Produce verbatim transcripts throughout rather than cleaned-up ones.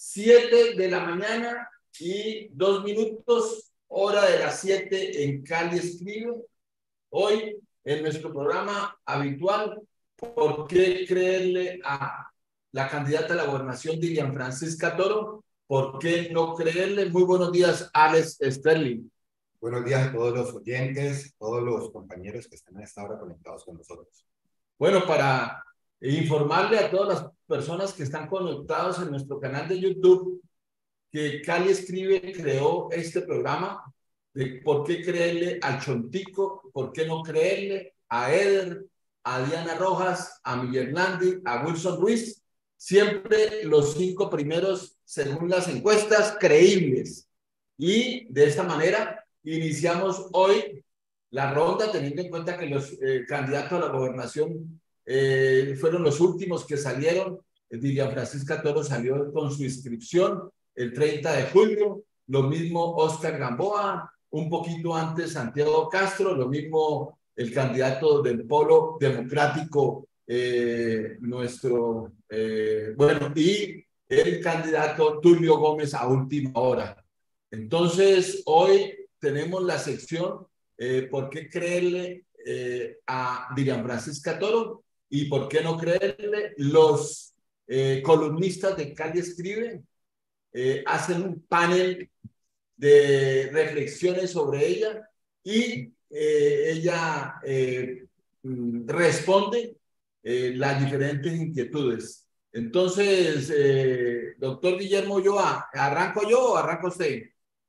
siete de la mañana y dos minutos, hora de las siete en Cali Escribe. Hoy, en nuestro programa habitual, ¿por qué creerle a la candidata a la gobernación, Dilian Francisca Toro? ¿Por qué no creerle? Muy buenos días, Alex Sterling. Buenos días a todos los oyentes, todos los compañeros que están a esta hora conectados con nosotros. Bueno, para informarle a todas las personas que están conectados en nuestro canal de YouTube que Cali Escribe creó este programa de por qué creerle al Chontico, por qué no creerle a Eder, a Diana Rojas, a Miguel Landi, a Wilson Ruiz, siempre los cinco primeros según las encuestas creíbles. Y de esta manera iniciamos hoy la ronda, teniendo en cuenta que los eh, candidatos a la gobernación eh, fueron los últimos que salieron. Dilian Francisca Toro salió con su inscripción el treinta de julio, lo mismo Oscar Gamboa, un poquito antes Santiago Castro, lo mismo el candidato del Polo Democrático, eh, nuestro, eh, bueno, y el candidato Tulio Gómez a última hora. Entonces, hoy tenemos la sección eh, ¿por qué creerle eh, a Dilian Francisca Toro y por qué no creerle? Los eh, columnistas de Cali Escribe eh, hacen un panel de reflexiones sobre ella y eh, ella eh, responde eh, las diferentes inquietudes. Entonces, eh, doctor Guillermo Ulloa, ¿arranco yo o arranca usted?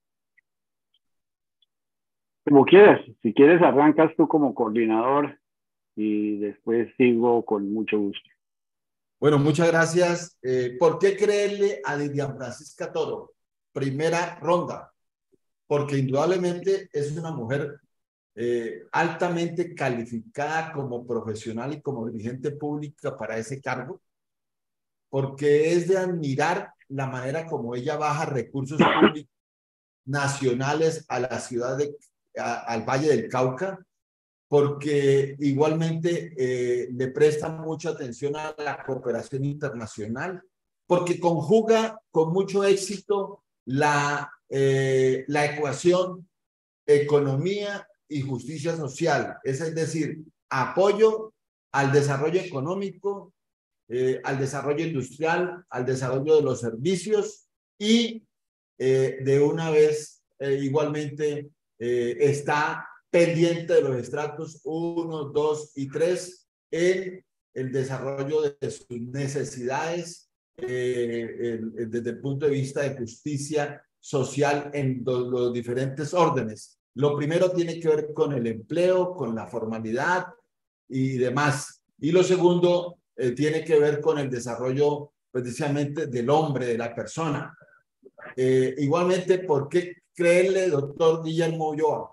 Como quieras, si quieres arrancas tú como coordinador y después sigo con mucho gusto. Bueno, muchas gracias. Eh, ¿Por qué creerle a Dilian Francisca Toro? Primera ronda, porque indudablemente es una mujer eh, altamente calificada como profesional y como dirigente pública para ese cargo, porque es de admirar la manera como ella baja recursos públicos nacionales a la ciudad de a, al Valle del Cauca, porque igualmente eh, le presta mucha atención a la cooperación internacional, porque conjuga con mucho éxito la, eh, la ecuación economía y justicia social, es, es decir, apoyo al desarrollo económico, eh, al desarrollo industrial, al desarrollo de los servicios y eh, de una vez eh, igualmente eh, está pendiente de los estratos uno, dos y tres en el desarrollo de sus necesidades eh, el, desde el punto de vista de justicia social en do, los diferentes órdenes. Lo primero tiene que ver con el empleo, con la formalidad y demás. Y lo segundo eh, tiene que ver con el desarrollo precisamente del hombre, de la persona. Eh, igualmente, ¿por qué creerle, doctor Guillermo Ulloa?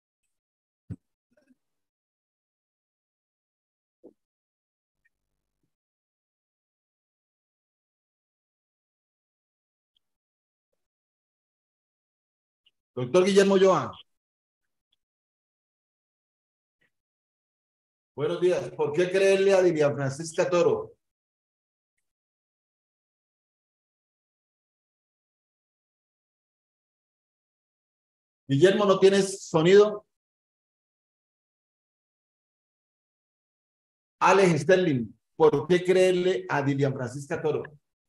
Doctor Guillermo Ulloa. Buenos días. ¿Por qué creerle a Dilian Francisca Toro? Guillermo, ¿no tienes sonido? Alex Sterling, ¿por qué creerle a Dilian Francisca Toro?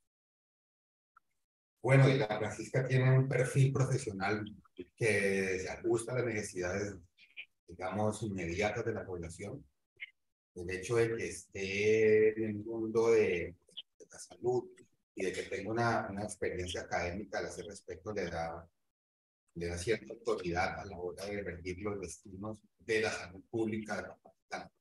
Bueno, y la Francisca tiene un perfil profesional que se ajusta a las necesidades, digamos, inmediatas de la población. El hecho de que esté en el mundo de, de la salud y de que tenga una, una experiencia académica al hacer respecto le da, le da cierta autoridad a la hora de regir los destinos de la salud pública de la capital.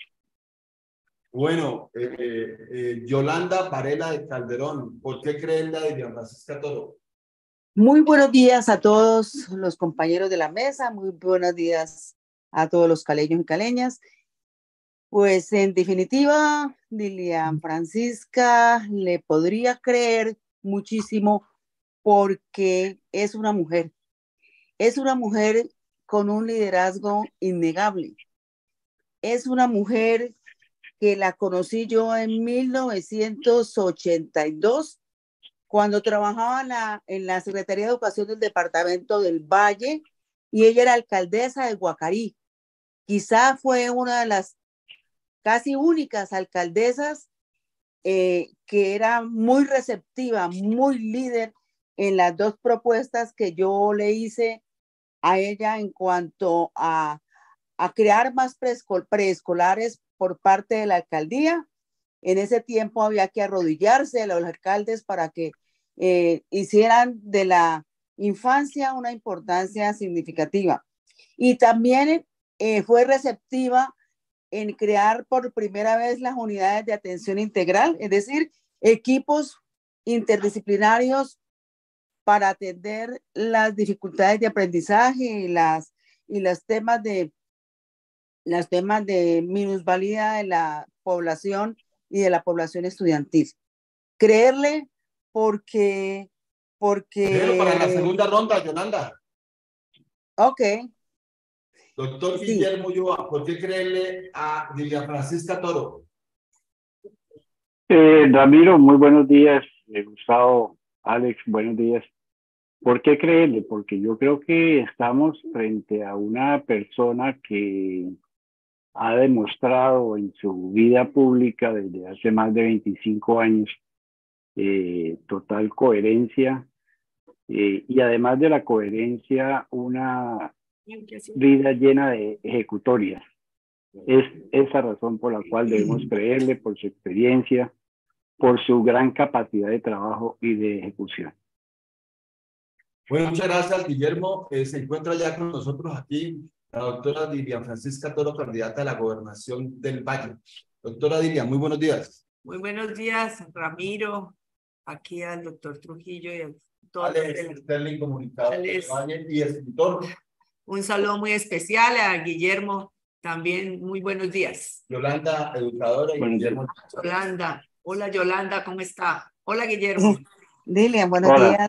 Bueno, eh, eh, Yolanda Varela de Calderón, ¿por qué creerle a Dilian Francisca Toro? Muy buenos días a todos los compañeros de la mesa, muy buenos días a todos los caleños y caleñas. Pues en definitiva, Dilian Francisca le podría creer muchísimo porque es una mujer, es una mujer con un liderazgo innegable, es una mujer que la conocí yo en mil novecientos ochenta y dos cuando trabajaba en la, en la Secretaría de Educación del Departamento del Valle, y ella era alcaldesa de Guacarí. Quizá fue una de las casi únicas alcaldesas eh, que era muy receptiva, muy líder en las dos propuestas que yo le hice a ella en cuanto a, a crear más preescol preescolares por parte de la alcaldía. En ese tiempo había que arrodillarse a los alcaldes para que eh, hicieran de la infancia una importancia significativa. Y también eh, fue receptiva en crear por primera vez las unidades de atención integral, es decir, equipos interdisciplinarios para atender las dificultades de aprendizaje y las y los temas de los temas de minusvalía de la población y de la población estudiantil. Creerle porque porque Pero para la segunda ronda, Yolanda. Ok. Doctor Sí. Guillermo Ulloa, ¿por qué creerle a Lilia Francisca Toro? Eh, Ramiro, muy buenos días. Eh, Gustavo, Alex, buenos días. ¿Por qué creerle? Porque yo creo que estamos frente a una persona que ha demostrado en su vida pública desde hace más de veinticinco años eh, total coherencia eh, y además de la coherencia, una vida llena de ejecutorias. Es esa razón por la cual debemos creerle, por su experiencia, por su gran capacidad de trabajo y de ejecución. Bueno, muchas gracias, Guillermo. Eh, se encuentra ya con nosotros aquí la doctora Lilia Francisca Toro, candidata a la gobernación del Valle. Doctora Lilia, muy buenos días. Muy buenos días, Ramiro, aquí al doctor Trujillo y a todos. Alex Sterling, comunicador Alex. del Valle y escritor. Un saludo muy especial a Guillermo, también muy buenos días. Yolanda, educadora, y Buenos Guillermo. Yolanda, hola Yolanda, ¿cómo está? Hola Guillermo. Lilian, buenos Hola. días.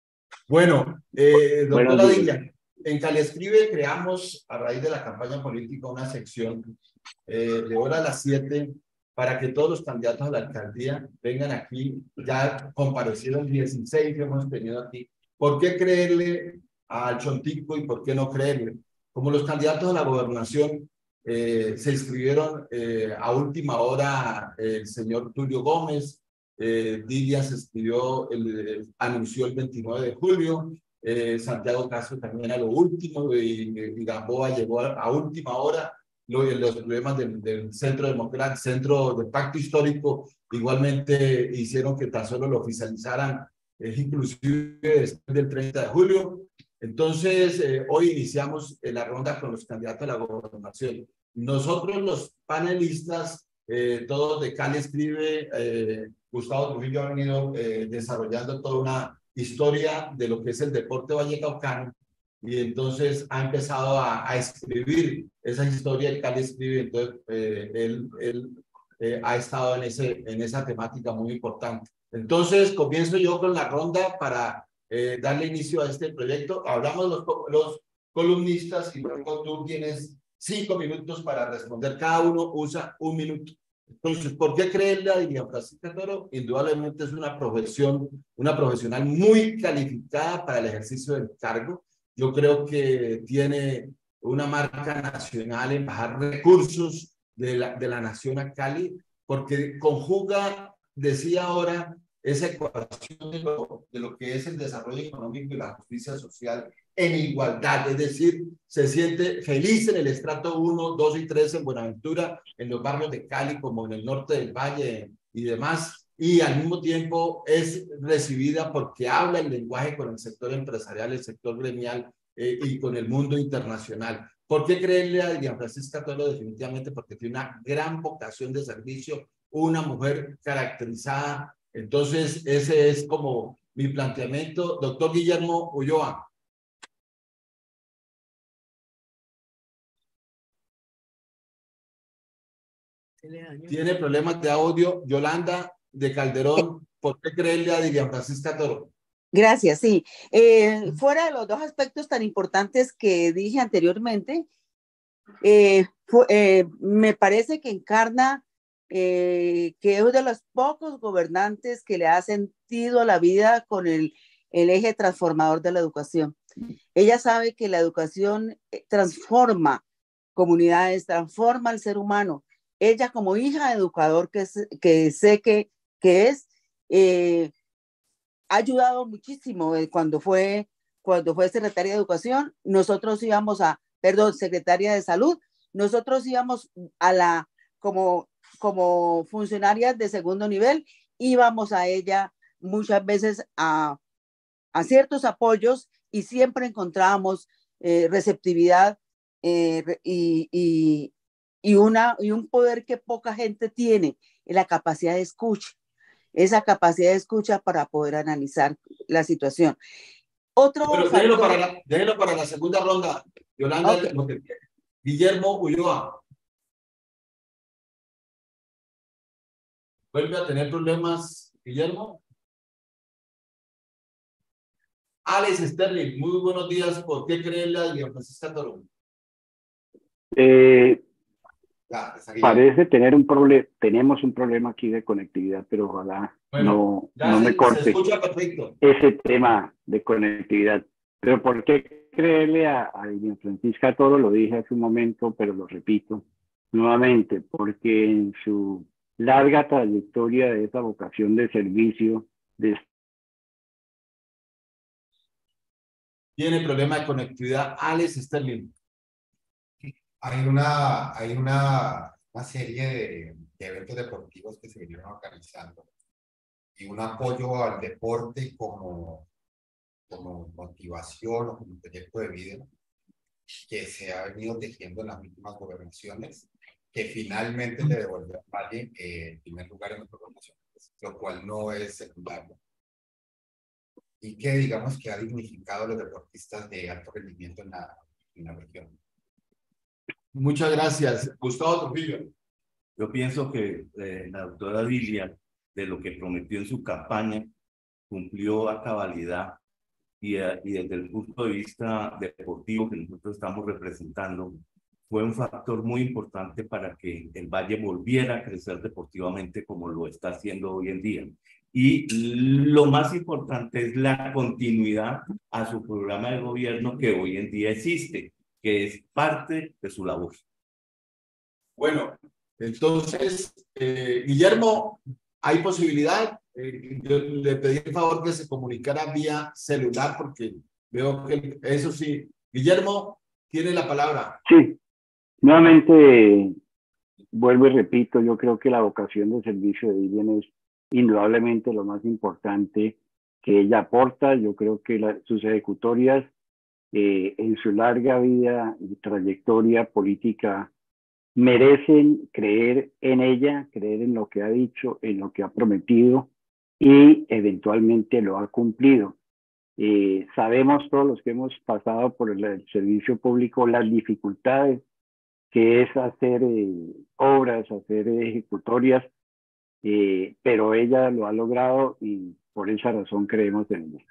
Bueno, eh, doctora Buenos días. Lilia, en Cali Escribe creamos a raíz de la campaña política una sección eh, de hora a las siete para que todos los candidatos a la alcaldía vengan aquí. Ya comparecieron dieciséis que hemos tenido aquí. ¿Por qué creerle al Chontico y por qué no creerle? Como los candidatos a la gobernación eh, se inscribieron eh, a última hora el señor Tulio Gómez, eh, Dilia se escribió, el, el, anunció el veintinueve de julio, eh, Santiago Castro también a lo último, y, y Gamboa llegó a, a última hora. Lo, los problemas del, del Centro Democrático, Centro de Pacto Histórico, igualmente hicieron que tan solo lo oficializaran, eh, inclusive después del treinta de julio. Entonces, eh, hoy iniciamos eh, la ronda con los candidatos a la gobernación. Nosotros, los panelistas, eh, todos de Cali Escribe, eh, Gustavo Trujillo ha venido eh, desarrollando toda una historia de lo que es el deporte vallecaucano, y entonces ha empezado a, a escribir esa historia. El Cali Escribe, entonces eh, él, él eh, ha estado en, ese, en esa temática muy importante. Entonces comienzo yo con la ronda para eh, darle inicio a este proyecto. Hablamos los, los columnistas y luego tú tienes cinco minutos para responder. Cada uno usa un minuto. Entonces, ¿por qué creerle a Lilia Francisca Toro? Indudablemente es una profesión, una profesional muy calificada para el ejercicio del cargo. Yo creo que tiene una marca nacional en bajar recursos de la, de la nación a Cali, porque conjuga, decía ahora, esa ecuación de lo, de lo que es el desarrollo económico y la justicia social en igualdad, es decir, se siente feliz en el estrato uno, dos y tres en Buenaventura, en los barrios de Cali como en el norte del Valle y demás, y al mismo tiempo es recibida porque habla el lenguaje con el sector empresarial, el sector gremial eh, y con el mundo internacional. ¿Por qué creerle a Lilia Francisca Toro? Definitivamente porque tiene una gran vocación de servicio, una mujer caracterizada. Entonces, ese es como mi planteamiento. Doctor Guillermo Ulloa. Tiene problemas de audio. Yolanda de Calderón, ¿por qué creerle a Lilia Francisca Toro? Gracias, sí. Eh, fuera de los dos aspectos tan importantes que dije anteriormente, eh, fu- eh, me parece que encarna eh, que es uno de los pocos gobernantes que le ha sentido a la vida con el, el eje transformador de la educación. Ella sabe que la educación transforma comunidades, transforma al ser humano. Ella como hija de educador que, que sé que, que es, eh, ha ayudado muchísimo cuando fue, cuando fue secretaria de Educación. Nosotros íbamos a, perdón, secretaria de Salud, nosotros íbamos a la, como, como funcionarias de segundo nivel, íbamos a ella muchas veces a, a ciertos apoyos y siempre encontrábamos eh, receptividad eh, y, y, y, una, y un poder que poca gente tiene, la capacidad de escucha, esa capacidad de escucha para poder analizar la situación. Otro bueno, factor... déjelo para, la, déjelo para la segunda ronda, Yolanda. Okay. Lo que, Guillermo Ulloa. ¿Vuelve a tener problemas, Guillermo? Alex Sterling, muy buenos días. ¿Por qué creerle a Diana Francisca Toro? Eh, parece tener un problema, tenemos un problema aquí de conectividad, pero ojalá bueno, no, no se, me corte se escucha perfecto. Ese tema de conectividad. Pero ¿por qué creerle a, a Diana Francisca Toro? Lo dije hace un momento, pero lo repito nuevamente, porque en su larga trayectoria de esa vocación de servicio, de tiene problema de conectividad, Alex Sterling. Hay una, hay una, una serie de, de eventos deportivos que se vinieron organizando y un apoyo al deporte como, como motivación o como proyecto de vida que se ha venido tejiendo en las últimas gobernaciones, que finalmente le devolvió a Valle eh, el primer lugar en las gobernaciones, lo cual no es secundario. Y que digamos que ha dignificado a los deportistas de alto rendimiento en la, en la región. Muchas gracias. Gustavo Trujillo. Yo pienso que eh, la doctora Dilia, de lo que prometió en su campaña, cumplió a cabalidad y, a, y desde el punto de vista deportivo que nosotros estamos representando, fue un factor muy importante para que el Valle volviera a crecer deportivamente como lo está haciendo hoy en día. Y lo más importante es la continuidad a su programa de gobierno que hoy en día existe, que es parte de su labor. Bueno, entonces, eh, Guillermo, ¿hay posibilidad? Eh, yo le pedí el favor que se comunicara vía celular porque veo que eso sí. Guillermo, tiene la palabra. Sí, nuevamente vuelvo y repito, yo creo que la vocación de servicio de Vivian es indudablemente lo más importante que ella aporta. Yo creo que la, sus ejecutorias eh, en su larga vida y trayectoria política merecen creer en ella, creer en lo que ha dicho, en lo que ha prometido y eventualmente lo ha cumplido. Eh, sabemos todos los que hemos pasado por el, el servicio público las dificultades que es hacer eh, obras, hacer ejecutorias, eh, pero ella lo ha logrado y por esa razón creemos en ella.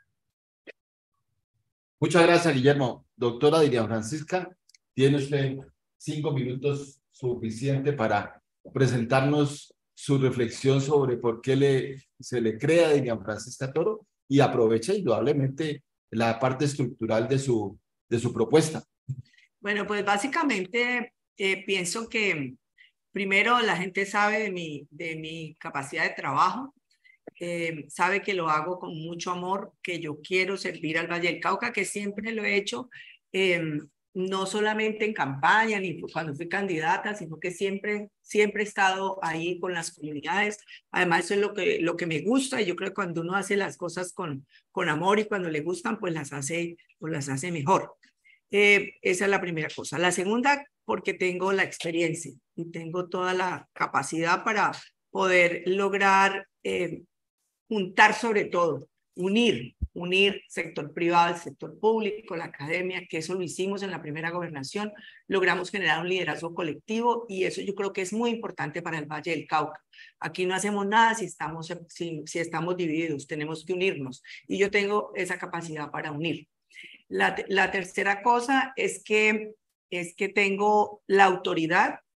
Muchas gracias, Guillermo. Doctora Diana Francisca, tiene usted cinco minutos suficiente para presentarnos su reflexión sobre por qué le, se le crea a Diana Francisca Toro y aprovecha indudablemente la parte estructural de su, de su propuesta. Bueno, pues básicamente eh, pienso que primero la gente sabe de mi, de mi capacidad de trabajo, eh, sabe que lo hago con mucho amor, que yo quiero servir al Valle del Cauca, que siempre lo he hecho, eh, no solamente en campaña ni cuando fui candidata, sino que siempre, siempre he estado ahí con las comunidades. Además, eso es lo que, lo que me gusta, y yo creo que cuando uno hace las cosas con, con amor y cuando le gustan, pues las hace, pues las hace mejor. Eh, esa es la primera cosa. La segunda, porque tengo la experiencia y tengo toda la capacidad para poder lograr eh, juntar sobre todo, unir, unir sector privado, el sector público, la academia, que eso lo hicimos en la primera gobernación, logramos generar un liderazgo colectivo y eso yo creo que es muy importante para el Valle del Cauca. Aquí no hacemos nada si estamos, si, si estamos divididos, tenemos que unirnos y yo tengo esa capacidad para unir. La, la tercera cosa es que, es que tengo la autoridad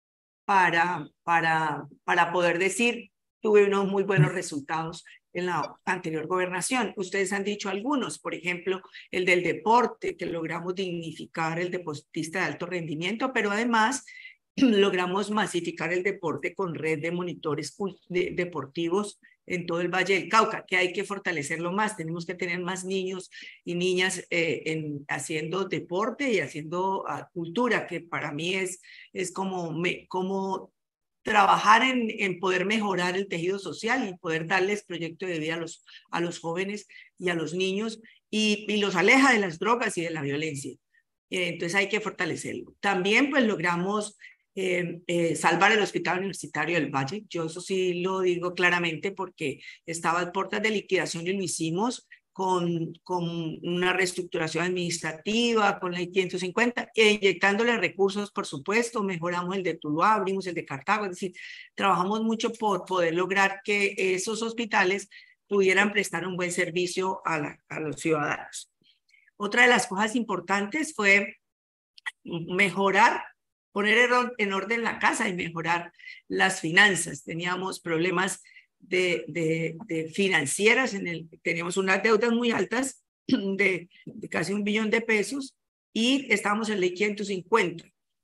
para, para, para poder decir, tuve unos muy buenos resultados en la anterior gobernación. Ustedes han dicho algunos, por ejemplo, el del deporte, que logramos dignificar el deportista de alto rendimiento, pero además logramos masificar el deporte con red de monitores de, deportivos en todo el Valle del Cauca, que hay que fortalecerlo más. Tenemos que tener más niños y niñas eh, en, haciendo deporte y haciendo uh, cultura, que para mí es, es como, me, como trabajar en, en poder mejorar el tejido social y poder darles proyecto de vida a los, a los jóvenes y a los niños y, y los aleja de las drogas y de la violencia. Eh, entonces hay que fortalecerlo. También pues logramos Eh, eh, salvar el Hospital Universitario del Valle. Yo eso sí lo digo claramente porque estaba a puertas de liquidación y lo hicimos con, con una reestructuración administrativa, con la I ciento cincuenta, e inyectándole recursos, por supuesto. Mejoramos el de Tuluá, abrimos el de Cartago, es decir, trabajamos mucho por poder lograr que esos hospitales pudieran prestar un buen servicio a, la, a los ciudadanos. Otra de las cosas importantes fue mejorar, poner en orden la casa y mejorar las finanzas. Teníamos problemas de, de, de financieras, en el, teníamos unas deudas muy altas de, de casi un billón de pesos y estábamos en la I ciento cincuenta.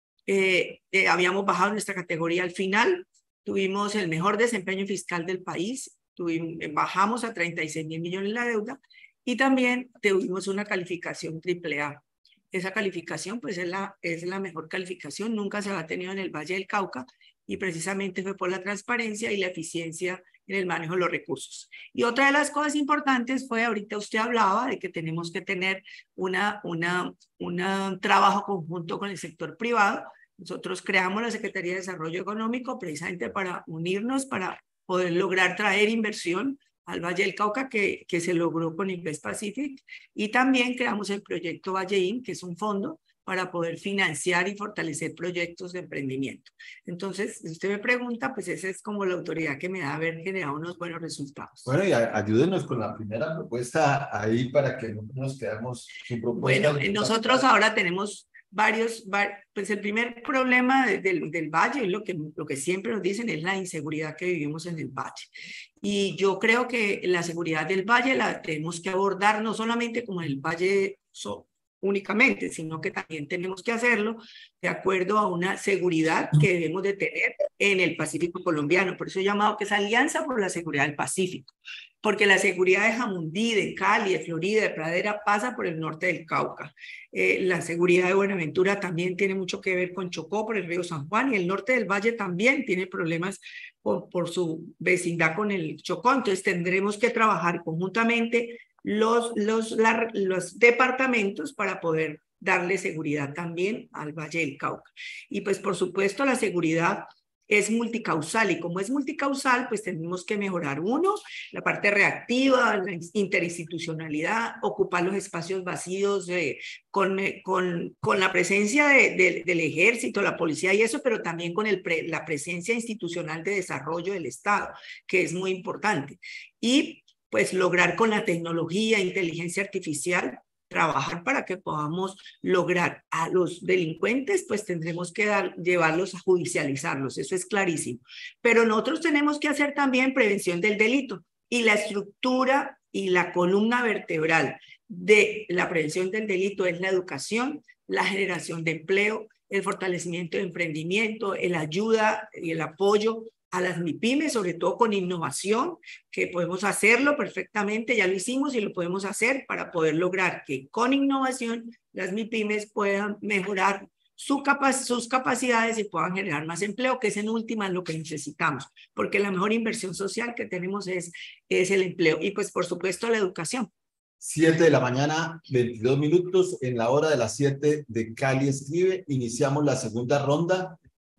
Eh, eh, habíamos bajado nuestra categoría al final, tuvimos el mejor desempeño fiscal del país, tuvimos, bajamos a treinta y seis mil millones la deuda y también tuvimos una calificación triple A. Esa calificación pues es la, es la mejor calificación, nunca se ha tenido en el Valle del Cauca y precisamente fue por la transparencia y la eficiencia en el manejo de los recursos. Y otra de las cosas importantes fue, ahorita usted hablaba de que tenemos que tener una, una, una, un trabajo conjunto con el sector privado. Nosotros creamos la Secretaría de Desarrollo Económico precisamente para unirnos, para poder lograr traer inversión al Valle del Cauca, que, que se logró con Invest Pacific, y también creamos el proyecto Valleín, que es un fondo para poder financiar y fortalecer proyectos de emprendimiento. Entonces, si usted me pregunta, pues esa es como la autoridad que me da haber generado unos buenos resultados. Bueno, y ayúdenos con la primera propuesta ahí para que no nos quedemos sin propuesta. Bueno, nosotros ahora tenemos varios, pues el primer problema del, del Valle, es lo que, lo que siempre nos dicen, es la inseguridad que vivimos en el Valle. Y yo creo que la seguridad del Valle la tenemos que abordar no solamente como en el Valle so, únicamente, sino que también tenemos que hacerlo de acuerdo a una seguridad que debemos de tener en el Pacífico colombiano. Por eso he llamado que es Alianza por la Seguridad del Pacífico, porque la seguridad de Jamundí, de Cali, de Florida, de Pradera pasa por el norte del Cauca. Eh, la seguridad de Buenaventura también tiene mucho que ver con Chocó, por el río San Juan, y el norte del Valle también tiene problemas por, por su vecindad con el Chocó. Entonces tendremos que trabajar conjuntamente los, los, la, los departamentos para poder darle seguridad también al Valle del Cauca. Y pues por supuesto la seguridad es multicausal, y como es multicausal, pues tenemos que mejorar uno, la parte reactiva, la interinstitucionalidad, ocupar los espacios vacíos eh, con, con, con la presencia de, de, del ejército, la policía y eso, pero también con el pre, la presencia institucional de desarrollo del Estado, que es muy importante. Y pues lograr con la tecnología, inteligencia artificial, trabajar para que podamos lograr a los delincuentes, pues tendremos que dar, llevarlos a judicializarlos, eso es clarísimo. Pero nosotros tenemos que hacer también prevención del delito, y la estructura y la columna vertebral de la prevención del delito es la educación, la generación de empleo, el fortalecimiento de emprendimiento, el ayuda y el apoyo a las MIPYMES, sobre todo con innovación, que podemos hacerlo perfectamente, ya lo hicimos y lo podemos hacer para poder lograr que con innovación las MIPYMES puedan mejorar su capac sus capacidades y puedan generar más empleo, que es en última lo que necesitamos, porque la mejor inversión social que tenemos es, es el empleo y pues por supuesto la educación. siete de la mañana, veintidós minutos, en la hora de las siete de Cali Escribe, iniciamos la segunda ronda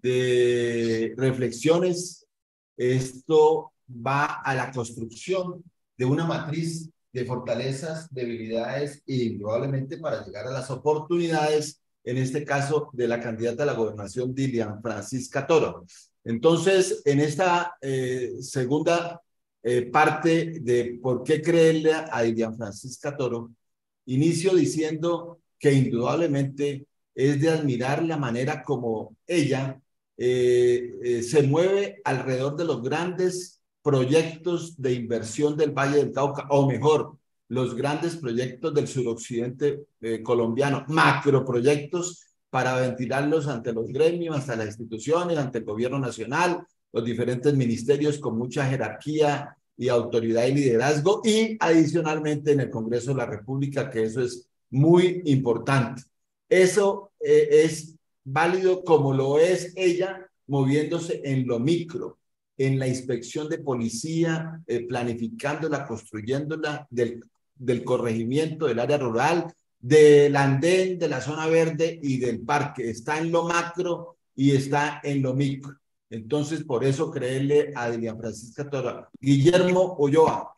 de reflexiones. Esto va a la construcción de una matriz de fortalezas, debilidades e indudablemente para llegar a las oportunidades, en este caso de la candidata a la gobernación Dilian Francisca Toro. Entonces, en esta eh, segunda eh, parte de por qué creerle a Dilian Francisca Toro, inicio diciendo que indudablemente es de admirar la manera como ella eh, eh, se mueve alrededor de los grandes proyectos de inversión del Valle del Cauca, o mejor, los grandes proyectos del suroccidente eh, colombiano, macroproyectos para ventilarlos ante los gremios, ante las instituciones, ante el gobierno nacional, los diferentes ministerios con mucha jerarquía y autoridad y liderazgo, y adicionalmente en el Congreso de la República, que eso es muy importante. Eso eh, es válido como lo es ella, moviéndose en lo micro, en la inspección de policía, eh, planificándola, construyéndola, del, del corregimiento del área rural, del andén, de la zona verde y del parque. Está en lo macro y está en lo micro. Entonces, por eso creerle a Dilian Francisca Toro. Guillermo Ulloa.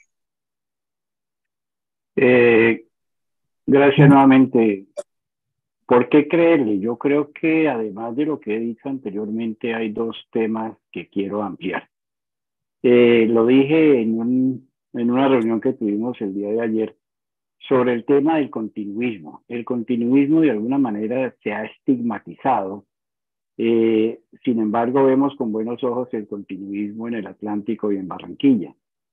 Eh, gracias nuevamente. ¿Por qué creerle? Yo creo que además de lo que he dicho anteriormente, hay dos temas que quiero ampliar. Eh, lo dije en, un, en una reunión que tuvimos el día de ayer sobre el tema del continuismo. El continuismo de alguna manera se ha estigmatizado. Eh, sin embargo, vemos con buenos ojos el continuismo en el Atlántico y en Barranquilla.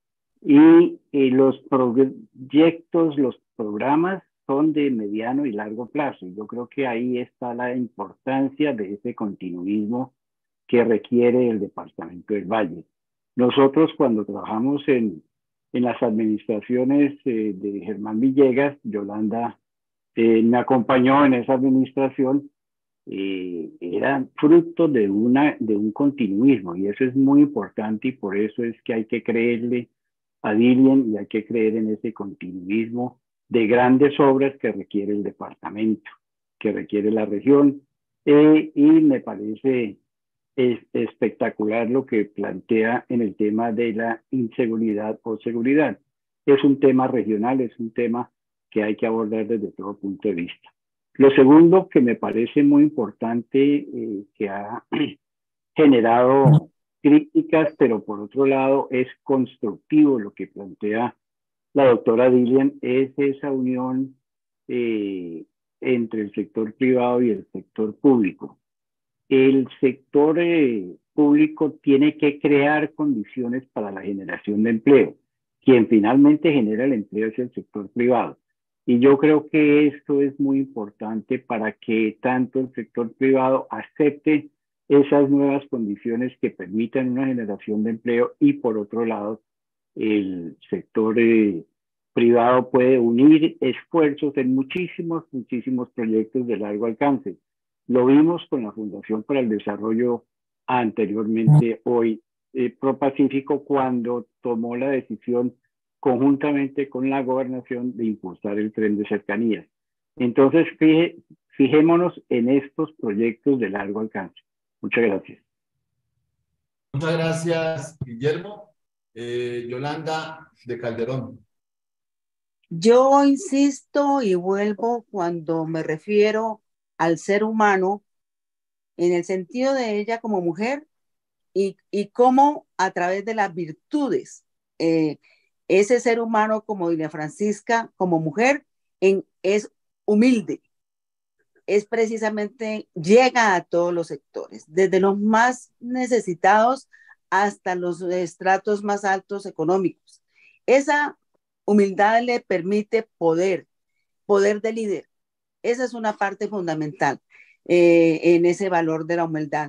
Y eh, los proyectos, los programas son de mediano y largo plazo. Y yo creo que ahí está la importancia de ese continuismo que requiere el departamento del Valle. Nosotros cuando trabajamos en, en las administraciones eh, de Germán Villegas, Yolanda eh, me acompañó en esa administración, eh, era fruto de, una, de un continuismo, y eso es muy importante, y por eso es que hay que creerle a Dilian y hay que creer en ese continuismo de grandes obras que requiere el departamento, que requiere la región, eh, y me parece es espectacular lo que plantea en el tema de la inseguridad o seguridad. Es un tema regional, es un tema que hay que abordar desde todo punto de vista. Lo segundo que me parece muy importante, eh, que ha generado críticas, pero por otro lado es constructivo lo que plantea la doctora Dilian, es esa unión eh, entre el sector privado y el sector público. El sector eh, público tiene que crear condiciones para la generación de empleo. Quien finalmente genera el empleo es el sector privado. Y yo creo que esto es muy importante para que tanto el sector privado acepte esas nuevas condiciones que permitan una generación de empleo, y por otro lado, el sector eh, privado puede unir esfuerzos en muchísimos, muchísimos proyectos de largo alcance. Lo vimos con la Fundación para el Desarrollo anteriormente, hoy eh, ProPacífico, cuando tomó la decisión conjuntamente con la gobernación de impulsar el tren de cercanías. Entonces, fije, fijémonos en estos proyectos de largo alcance. Muchas gracias. Muchas gracias, Guillermo. Eh, Yolanda de Calderón. Yo insisto y vuelvo cuando me refiero al ser humano en el sentido de ella como mujer y, y cómo a través de las virtudes eh, ese ser humano como Dilian Francisca como mujer en, es humilde, es precisamente, llega a todos los sectores, desde los más necesitados hasta los estratos más altos económicos. Esa humildad le permite poder, poder de líder. Esa es una parte fundamental eh, en ese valor de la humildad.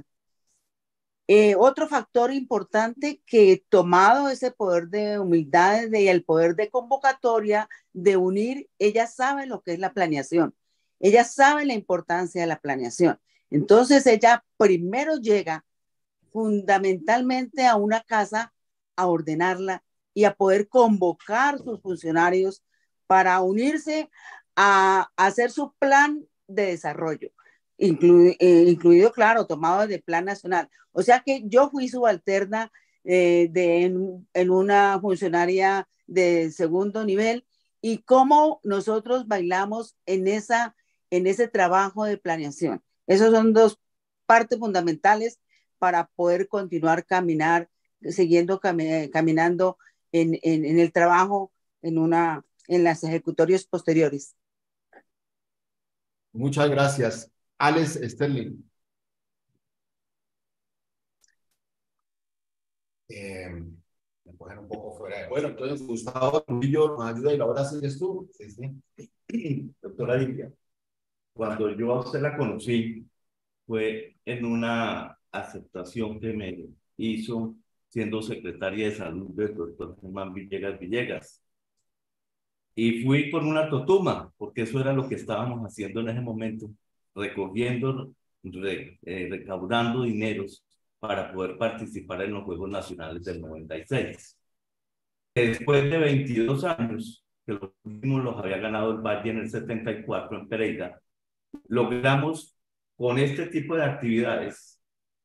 Eh, otro factor importante que tomado ese poder de humildad y el poder de convocatoria, de unir, ella sabe lo que es la planeación. Ella sabe la importancia de la planeación. Entonces ella primero llega fundamentalmente a una casa a ordenarla y a poder convocar sus funcionarios para unirse a, a hacer su plan de desarrollo, inclu, eh, incluido, claro, tomado del plan nacional. O sea que yo fui subalterna eh, de, en, en una funcionaria de segundo nivel, y cómo nosotros bailamos en, esa, en ese trabajo de planeación. Esas son dos partes fundamentales para poder continuar caminar, siguiendo cam caminando en, en, en el trabajo, en, una, en las ejecutorios posteriores. Muchas gracias. Alex Sterling. eh, me cogen un poco fuera de... Bueno, entonces Gustavo Trujillo nos ayuda y la hora sigues tú. Sí, sí. Doctora Lidia, cuando yo a usted la conocí, fue en una aceptación que me hizo siendo secretaria de salud del doctor Germán Villegas Villegas. Y fui con una totuma, porque eso era lo que estábamos haciendo en ese momento, recogiendo, re, eh, recaudando dineros para poder participar en los Juegos Nacionales del noventa y seis. Después de veintidós años, que los últimos los había ganado el Valle en el setenta y cuatro en Pereira, logramos con este tipo de actividades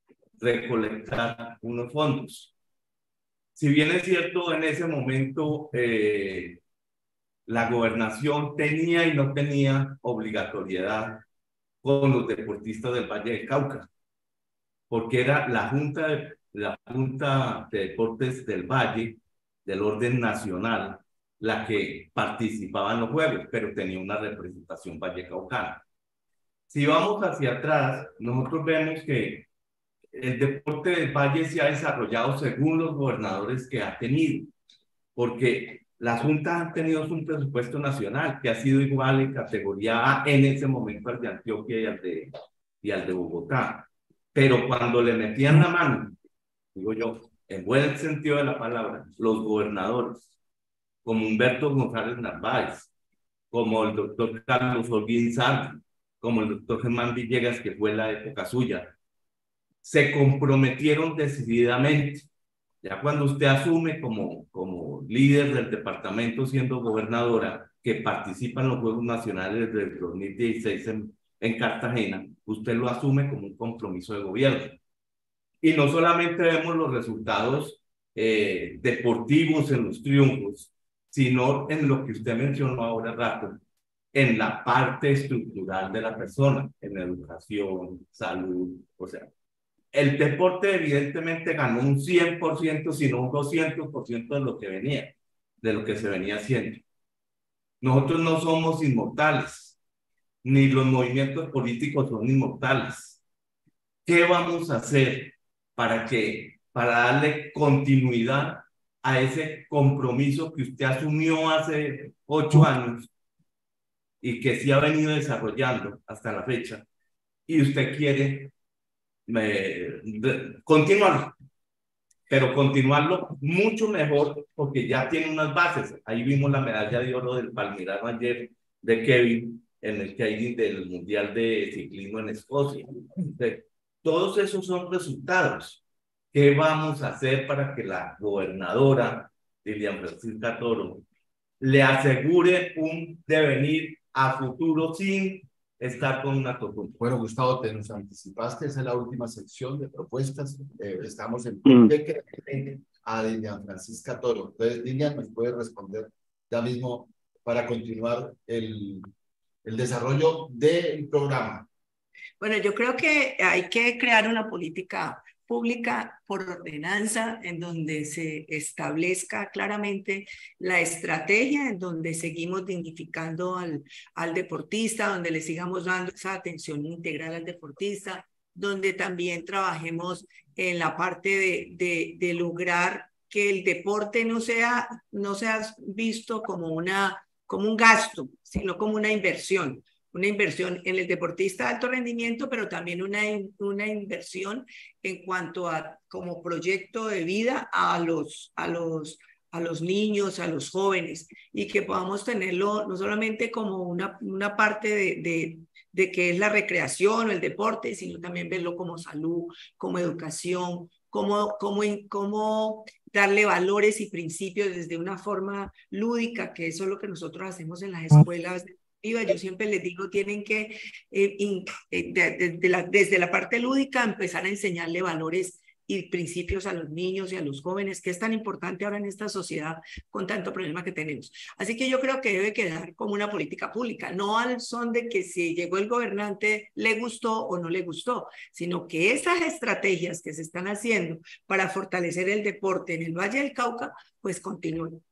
recolectar unos fondos. Si bien es cierto, en ese momento eh, la gobernación tenía y no tenía obligatoriedad con los deportistas del Valle del Cauca, porque era la Junta de, la Junta de Deportes del Valle, del orden nacional, la que participaba en los Juegos, pero tenía una representación vallecaucana. Si vamos hacia atrás, nosotros vemos que el deporte del Valle se ha desarrollado según los gobernadores que ha tenido, porque las juntas han tenido un presupuesto nacional que ha sido igual en categoría A en ese momento al de Antioquia y al de, y al de Bogotá. Pero cuando le metían la mano, digo yo, en buen sentido de la palabra, los gobernadores, como Humberto González Narváez, como el doctor Carlos Holguín Sardi, como el doctor Germán Villegas, que fue la época suya, se comprometieron decididamente. Ya cuando usted asume como, como líder del departamento siendo gobernadora, que participa en los Juegos Nacionales del dos mil dieciséis en, en Cartagena, usted lo asume como un compromiso de gobierno. Y no solamente vemos los resultados eh, deportivos en los triunfos, sino en lo que usted mencionó ahora rato, en la parte estructural de la persona, en educación, salud, o sea, el deporte evidentemente ganó un cien por ciento, sino un doscientos por ciento de lo que venía, de lo que se venía haciendo. Nosotros no somos inmortales, ni los movimientos políticos son inmortales. ¿Qué vamos a hacer para que, para darle continuidad a ese compromiso que usted asumió hace ocho años y que sí ha venido desarrollando hasta la fecha, y usted quiere eh, continuarlo, pero continuarlo mucho mejor porque ya tiene unas bases? Ahí vimos la medalla de oro del Palmirano ayer de Kevin en el Keirin del Mundial de Ciclismo en Escocia. Entonces, todos esos son resultados. ¿Qué vamos a hacer para que la gobernadora Dilian Francisca Toro le asegure un devenir a futuro sin estar con una tortura? Bueno, Gustavo, te nos anticipaste, esa es la última sección de propuestas. Eh, estamos en ¿por qué cree a Dilian Francisca Toro? Entonces, Dilian nos puede responder ya mismo para continuar el, el desarrollo del programa. Bueno, yo creo que hay que crear una política pública por ordenanza en donde se establezca claramente la estrategia, en donde seguimos dignificando al, al deportista, donde le sigamos dando esa atención integral al deportista, donde también trabajemos en la parte de, de, de lograr que el deporte no sea, no sea visto como, una, como un gasto, sino como una inversión. Una inversión en el deportista de alto rendimiento, pero también una, una inversión en cuanto a como proyecto de vida a los, a, los, a los niños, a los jóvenes, y que podamos tenerlo no solamente como una, una parte de, de, de que es la recreación o el deporte, sino también verlo como salud, como educación, como, como, como darle valores y principios desde una forma lúdica, que eso es lo que nosotros hacemos en las escuelas. Yo siempre les digo, tienen que, eh, in, eh, de, de, de la, desde la parte lúdica, empezar a enseñarle valores y principios a los niños y a los jóvenes, que es tan importante ahora en esta sociedad con tanto problema que tenemos. Así que yo creo que debe quedar como una política pública, no al son de que si llegó el gobernante le gustó o no le gustó, sino que esas estrategias que se están haciendo para fortalecer el deporte en el Valle del Cauca, pues continúen.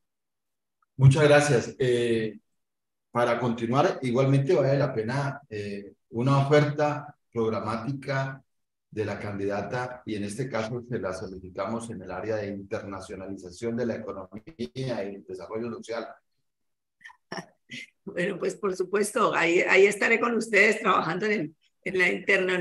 Muchas gracias. Eh... Para continuar, igualmente vale la pena eh, una oferta programática de la candidata y en este caso se la solicitamos en el área de internacionalización de la economía y el desarrollo social. Bueno, pues por supuesto, ahí, ahí estaré con ustedes trabajando en, el, en la interna,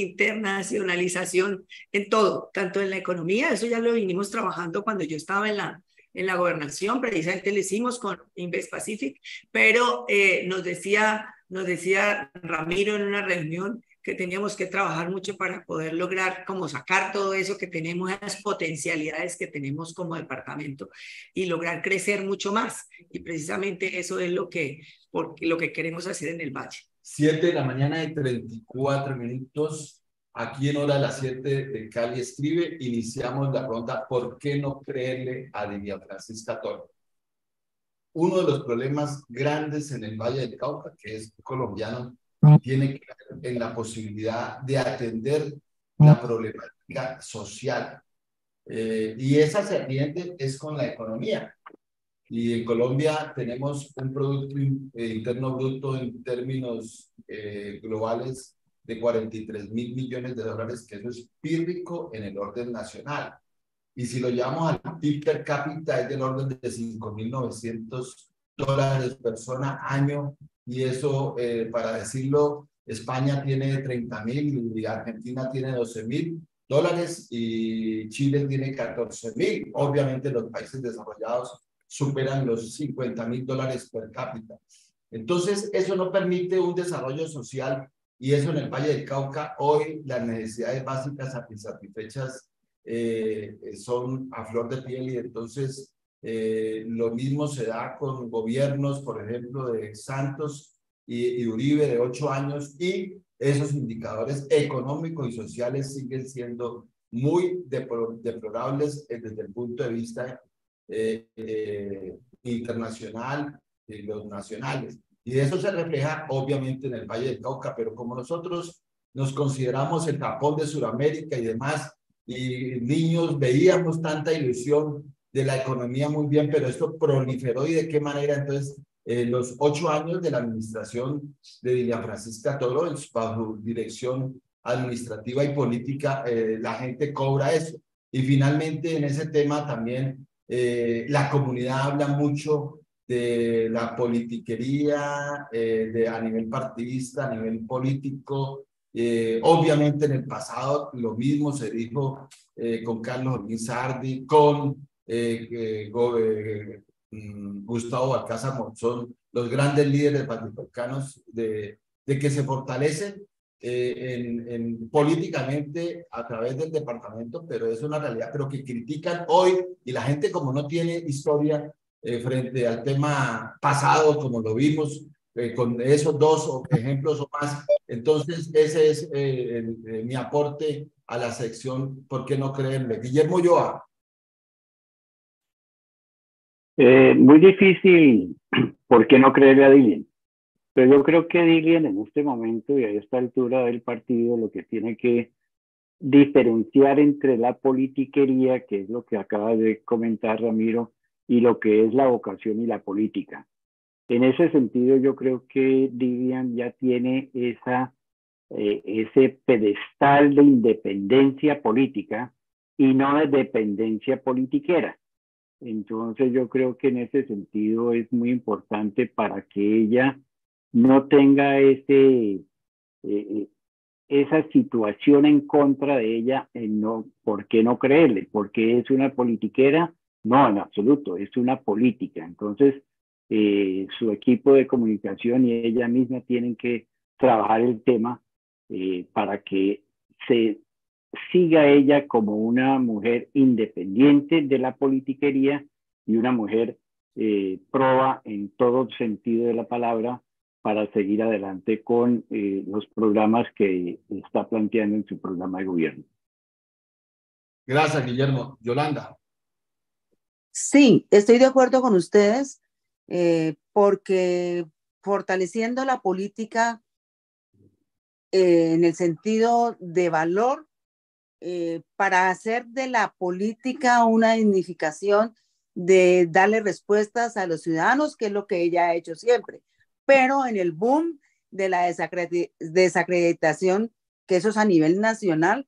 internacionalización, en todo, tanto en la economía, eso ya lo vinimos trabajando cuando yo estaba en la, en la gobernación, precisamente lo hicimos con Invest Pacific, pero eh, nos, decía, nos decía Ramiro en una reunión que teníamos que trabajar mucho para poder lograr como sacar todo eso que tenemos, las potencialidades que tenemos como departamento y lograr crecer mucho más. Y precisamente eso es lo que, porque, lo que queremos hacer en el Valle. siete de la mañana y treinta y cuatro minutos. Aquí en hora de las siete de Cali escribe, iniciamos la ronda ¿por qué no creerle a Dilia Francisca Toro? Uno de los problemas grandes en el Valle del Cauca, que es colombiano, tiene que ver en la posibilidad de atender la problemática social. Eh, y esa se atiende es con la economía. Y en Colombia tenemos un Producto Interno Bruto en términos eh, globales de cuarenta y tres mil millones de dólares, que eso es pírrico en el orden nacional. Y si lo llevamos al P I B per cápita es del orden de cinco mil novecientos dólares persona año. Y eso, eh, para decirlo, España tiene treinta mil y Argentina tiene doce mil dólares y Chile tiene catorce mil. Obviamente los países desarrollados superan los cincuenta mil dólares per cápita. Entonces, eso no permite un desarrollo social y eso en el Valle del Cauca, hoy las necesidades básicas satisfechas eh, son a flor de piel y entonces eh, lo mismo se da con gobiernos, por ejemplo, de Santos y, y Uribe de ocho años y esos indicadores económicos y sociales siguen siendo muy deplorables desde el punto de vista Eh, eh, internacional y los nacionales. Y eso se refleja obviamente en el Valle del Cauca, pero como nosotros nos consideramos el Japón de Sudamérica y demás, y niños veíamos tanta ilusión de la economía muy bien, pero esto proliferó y de qué manera. Entonces, eh, los ocho años de la administración de Dilia Francisca Toro, bajo dirección administrativa y política, eh, la gente cobra eso. Y finalmente en ese tema también Eh, la comunidad habla mucho de la politiquería, eh, de, a nivel partidista, a nivel político. Eh, obviamente en el pasado lo mismo se dijo eh, con Carlos Joaquín Sardi, con eh, eh, go, eh, Gustavo Balcázar Monzón, los grandes líderes panamericanos de, de que se fortalecen Eh, en, en, políticamente a través del departamento, pero es una realidad, pero que critican hoy y la gente como no tiene historia eh, frente al tema pasado, como lo vimos eh, con esos dos ejemplos o más, entonces ese es eh, el, eh, mi aporte a la sección ¿por qué no creerle? Guillermo Ulloa. Eh, muy difícil, ¿por qué no creerle a Dilian? Pero yo creo que Dilian en este momento y a esta altura del partido lo que tiene que diferenciar entre la politiquería, que es lo que acaba de comentar Ramiro, y lo que es la vocación y la política. En ese sentido yo creo que Dilian ya tiene esa, eh, ese pedestal de independencia política y no de dependencia politiquera. Entonces yo creo que en ese sentido es muy importante para que ella no tenga ese, eh, esa situación en contra de ella, en no, ¿por qué no creerle? ¿Porque es una politiquera? No, en absoluto, es una política. Entonces, eh, su equipo de comunicación y ella misma tienen que trabajar el tema eh, para que se siga ella como una mujer independiente de la politiquería y una mujer eh, proba en todo sentido de la palabra para seguir adelante con eh, los programas que está planteando en su programa de gobierno. Gracias, Guillermo. Yolanda. Sí, estoy de acuerdo con ustedes, eh, porque fortaleciendo la política eh, en el sentido de valor, eh, para hacer de la política una dignificación de darle respuestas a los ciudadanos, que es lo que ella ha hecho siempre. Pero en el boom de la desacreditación, que eso es a nivel nacional,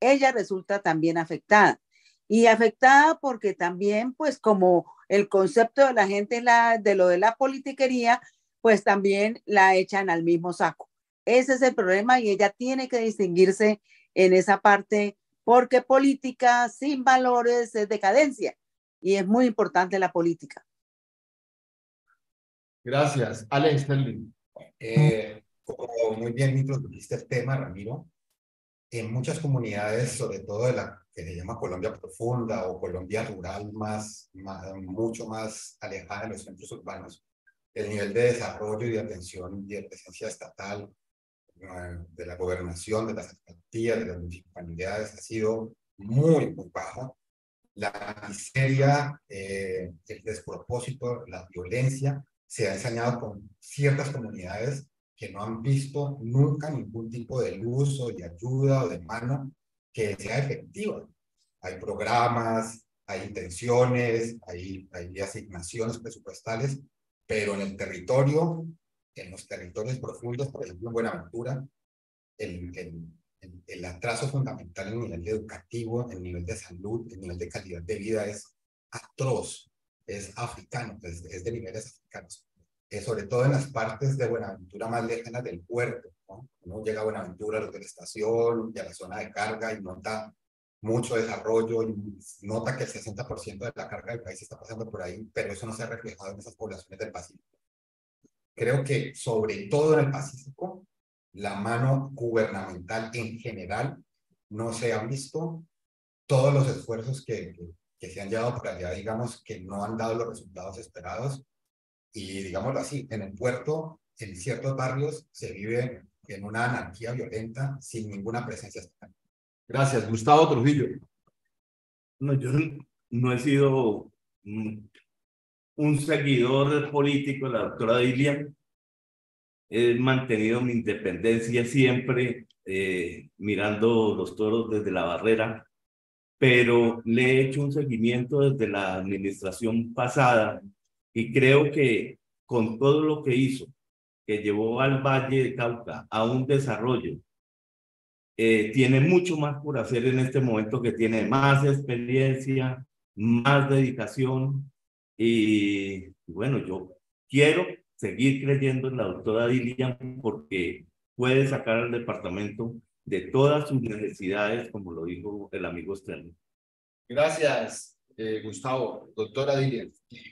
ella resulta también afectada. Y afectada porque también, pues como el concepto de la gente la, de lo de la politiquería, pues también la echan al mismo saco. Ese es el problema y ella tiene que distinguirse en esa parte porque política sin valores es decadencia y es muy importante la política. Gracias. Alex Sterling. Eh, como muy bien introdujiste el tema, Ramiro, en muchas comunidades, sobre todo de la que se llama Colombia profunda o Colombia rural, más, más, mucho más alejada de los centros urbanos, el nivel de desarrollo y de atención y de presencia estatal, de la gobernación, de las alcaldías, de las municipalidades, ha sido muy, muy bajo. La miseria, eh, el despropósito, la violencia se ha ensañado con ciertas comunidades que no han visto nunca ningún tipo de luz o de ayuda o de mano que sea efectiva. Hay programas, hay intenciones, hay, hay asignaciones presupuestales, pero en el territorio, en los territorios profundos, por ejemplo en Buenaventura, el, el, el, el atraso fundamental en el nivel educativo, el nivel de salud, el nivel de calidad de vida es atroz, es africano, es, es de niveles africanos. Eh, sobre todo en las partes de Buenaventura más lejanas del puerto, ¿no? Uno llega a Buenaventura, a la estación y a la zona de carga y nota mucho desarrollo y nota que el sesenta por ciento de la carga del país está pasando por ahí, pero eso no se ha reflejado en esas poblaciones del Pacífico. Creo que sobre todo en el Pacífico, la mano gubernamental en general no se han visto todos los esfuerzos que, que, que se han llevado por allá, digamos, que no han dado los resultados esperados. Y digámoslo así, en el puerto, en ciertos barrios, se vive en una anarquía violenta sin ninguna presencia estatal. Gracias. Gustavo Trujillo. No, yo no he sido un, un seguidor político de la doctora Dilia. He mantenido mi independencia siempre, eh, mirando los toros desde la barrera, pero le he hecho un seguimiento desde la administración pasada y creo que con todo lo que hizo, que llevó al Valle de Cauca a un desarrollo, eh, tiene mucho más por hacer en este momento, que tiene más experiencia, más dedicación y bueno, yo quiero seguir creyendo en la doctora Dilia porque puede sacar al departamento de todas sus necesidades, como lo dijo el amigo Sterling. Gracias, eh, Gustavo. Doctora Dilia.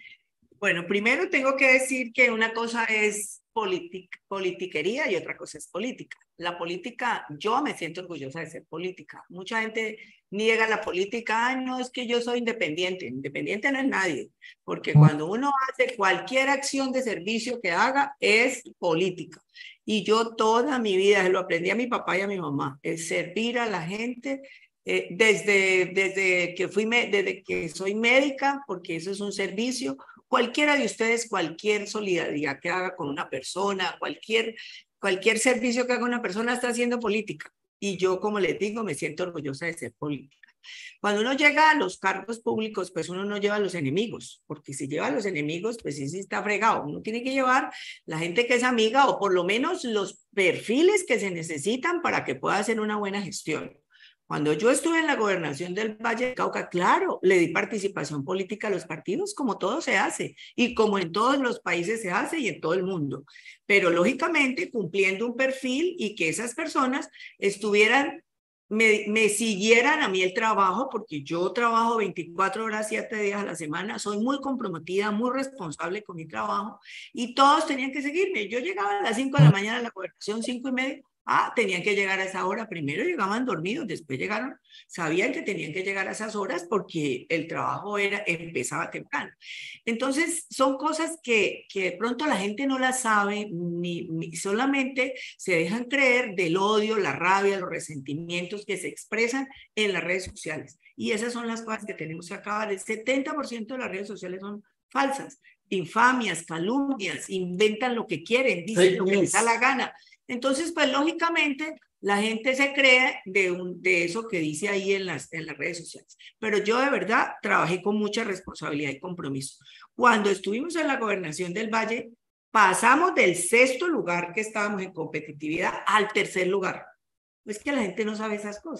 Bueno, primero tengo que decir que una cosa es politic, politiquería y otra cosa es política. La política, yo me siento orgullosa de ser política. Mucha gente niega la política, ay, no, es que yo soy independiente. Independiente no es nadie, porque cuando uno hace cualquier acción de servicio que haga, es política. Y yo toda mi vida, lo aprendí a mi papá y a mi mamá, es servir a la gente. Eh, desde, desde, que fui, desde que soy médica, porque eso es un servicio. Cualquiera de ustedes, cualquier solidaridad que haga con una persona, cualquier, cualquier servicio que haga una persona está haciendo política. Y yo, como les digo, me siento orgullosa de ser política. Cuando uno llega a los cargos públicos, pues uno no lleva a los enemigos, porque si lleva a los enemigos, pues sí, sí está fregado. Uno tiene que llevar la gente que es amiga o por lo menos los perfiles que se necesitan para que pueda hacer una buena gestión. Cuando yo estuve en la gobernación del Valle de Cauca, claro, le di participación política a los partidos, como todo se hace, y como en todos los países se hace y en todo el mundo. Pero lógicamente cumpliendo un perfil y que esas personas estuvieran, me, me siguieran a mí el trabajo, porque yo trabajo veinticuatro horas, siete días a la semana, soy muy comprometida, muy responsable con mi trabajo, y todos tenían que seguirme. Yo llegaba a las cinco de la mañana a la gobernación, cinco y media, Ah, tenían que llegar a esa hora. Primero llegaban dormidos, después llegaron, sabían que tenían que llegar a esas horas porque el trabajo era, empezaba temprano. Entonces, son cosas que, que de pronto la gente no las sabe, ni, ni solamente se dejan creer del odio, la rabia, los resentimientos que se expresan en las redes sociales. Y esas son las cosas que tenemos que acabar. El setenta por ciento de las redes sociales son falsas, infamias, calumnias, inventan lo que quieren, dicen lo que les da la gana. Entonces, pues lógicamente, la gente se cree de, un, de eso que dice ahí en las, en las redes sociales. Pero yo de verdad trabajé con mucha responsabilidad y compromiso. Cuando estuvimos en la gobernación del Valle, pasamos del sexto lugar que estábamos en competitividad al tercer lugar. Pues que la gente no sabe esas cosas.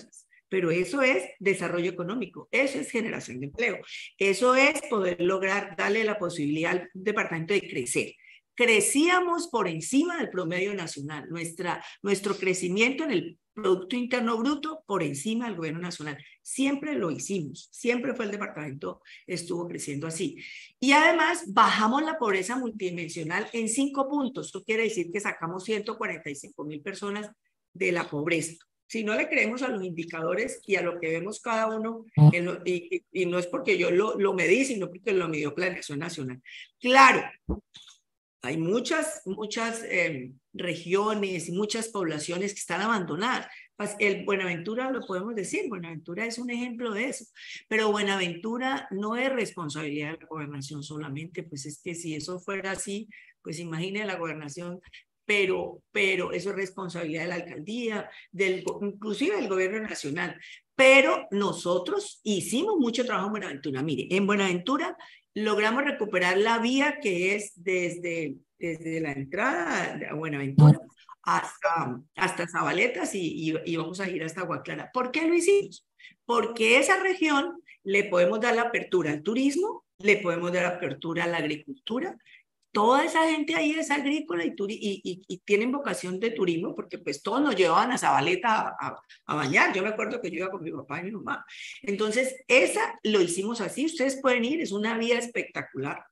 pero eso es desarrollo económico, eso es generación de empleo, eso es poder lograr darle la posibilidad al departamento de crecer. Crecíamos por encima del promedio nacional, Nuestra, nuestro crecimiento en el Producto Interno Bruto por encima del gobierno nacional. Siempre lo hicimos, siempre fue el departamento, estuvo creciendo así. Y además bajamos la pobreza multidimensional en cinco puntos. Esto quiere decir que sacamos ciento cuarenta y cinco mil personas de la pobreza. Si no le creemos a los indicadores y a lo que vemos cada uno, en lo, y, y no es porque yo lo, lo medí, sino porque lo midió Planeación Nacional. Claro, hay muchas, muchas eh, regiones y muchas poblaciones que están abandonadas. El Buenaventura lo podemos decir, Buenaventura es un ejemplo de eso, pero Buenaventura no es responsabilidad de la gobernación solamente, pues es que si eso fuera así, pues imagine la gobernación, pero, pero eso es responsabilidad de la alcaldía, del, inclusive del gobierno nacional. Pero nosotros hicimos mucho trabajo en Buenaventura. Mire, en Buenaventura logramos recuperar la vía que es desde, desde la entrada a Buenaventura hasta, hasta Zabaletas y, y, y vamos a ir hasta Agua Clara. ¿Por qué lo hicimos? Porque esa región le podemos dar la apertura al turismo, le podemos dar apertura a la agricultura. Toda esa gente ahí es agrícola y, y, y, y tienen vocación de turismo porque pues todos nos llevaban a Zabaleta a, a, a bañar. Yo me acuerdo que yo iba con mi papá y mi mamá. Entonces, esa lo hicimos así. Ustedes pueden ir, es una vía espectacular.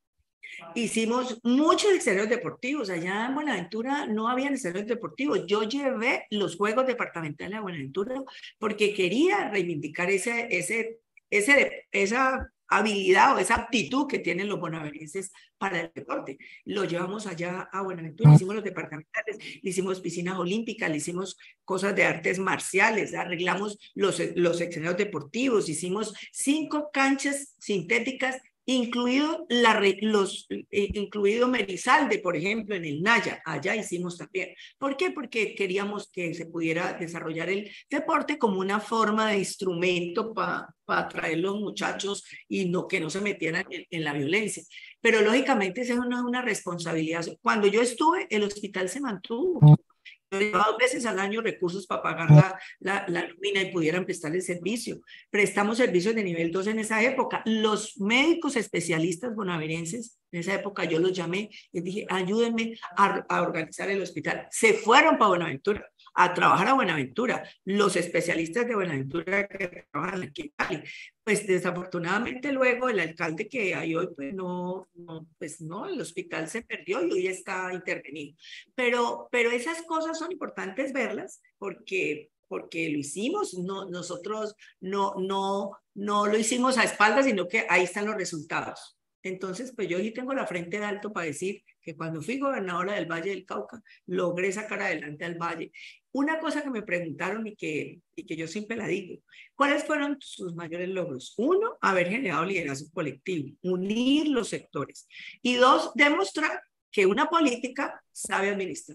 Hicimos muchos escenarios deportivos. Allá en Buenaventura no había escenarios deportivos. Yo llevé los Juegos Departamentales a Buenaventura porque quería reivindicar ese, ese, ese, esa habilidad o esa aptitud que tienen los bonaerenses para el deporte. Lo llevamos allá a Buenaventura, hicimos los departamentales, le hicimos piscinas olímpicas, le hicimos cosas de artes marciales, arreglamos los, los escenarios deportivos, hicimos cinco canchas sintéticas, incluido, la, los, eh, incluido Merizalde, por ejemplo, en el Naya, allá hicimos también. ¿Por qué? Porque queríamos que se pudiera desarrollar el deporte como una forma de instrumento para pa atraer los muchachos y no, que no se metieran en, en la violencia. Pero lógicamente esa es una, una responsabilidad. Cuando yo estuve, el hospital se mantuvo. Yo llevaba dos veces al año recursos para pagar la, la, la nómina y pudieran prestar el servicio. Prestamos servicios de nivel dos en esa época. Los médicos especialistas bonaerenses, en esa época yo los llamé y dije, ayúdenme a, a organizar el hospital. Se fueron para Buenaventura, a trabajar a Buenaventura. Los especialistas de Buenaventura que trabajan aquí en Cali. Pues desafortunadamente luego el alcalde que hay hoy, pues no, no, pues no, el hospital se perdió y hoy está intervenido. Pero, pero esas cosas son importantes verlas porque, porque lo hicimos, no, nosotros no, no, no lo hicimos a espaldas, sino que ahí están los resultados. Entonces, pues yo sí tengo la frente en alto para decir que cuando fui gobernadora del Valle del Cauca, logré sacar adelante al Valle. Una cosa que me preguntaron y que, y que yo siempre la digo, ¿cuáles fueron sus mayores logros? Uno, haber generado liderazgo colectivo, unir los sectores. Y dos, demostrar que una política sabe administrar.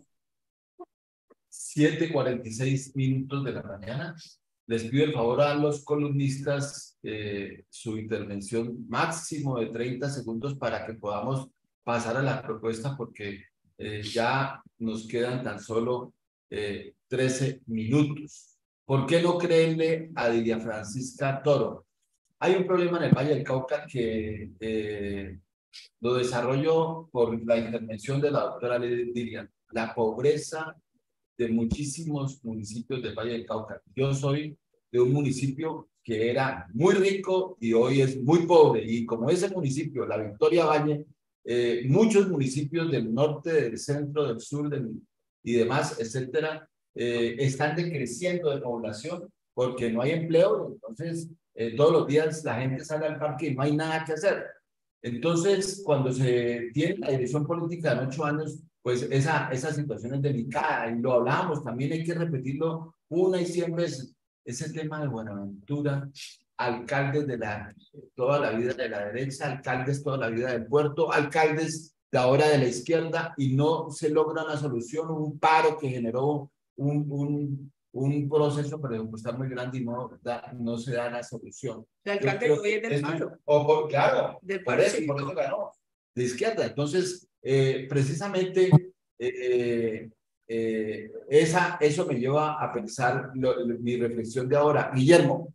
siete cuarenta y seis minutos de la mañana. Les pido el favor a los columnistas eh, su intervención máximo de treinta segundos para que podamos pasar a la propuesta porque eh, ya nos quedan tan solo eh, trece minutos. ¿Por qué no creerle a Dilia Francisca Toro? Hay un problema en el Valle del Cauca que eh, lo desarrolló por la intervención de la doctora Dilia. La pobreza de muchísimos municipios del Valle del Cauca. Yo soy de un municipio que era muy rico y hoy es muy pobre. Y como ese municipio, la Victoria Valle, eh, muchos municipios del norte, del centro, del sur del, y demás, etcétera, eh, están decreciendo de población porque no hay empleo. Entonces, eh, todos los días la gente sale al parque y no hay nada que hacer. Entonces, cuando se tiene la dirección política en ocho años, pues esa, esa situación es delicada y lo hablábamos, también hay que repetirlo una y cien veces. Ese tema de Buenaventura, alcaldes de la, toda la vida de la derecha, alcaldes toda la vida del puerto, alcaldes de ahora de la izquierda y no se logra una solución, un paro que generó un, un, un proceso presupuestal muy grande y no, da, no se da la solución. El alcalde hoy es del puerto. O por, claro, del por eso, por eso ganó, de izquierda. Entonces, eh, precisamente, eh, eh, esa, eso me lleva a pensar lo, lo, mi reflexión de ahora. Guillermo.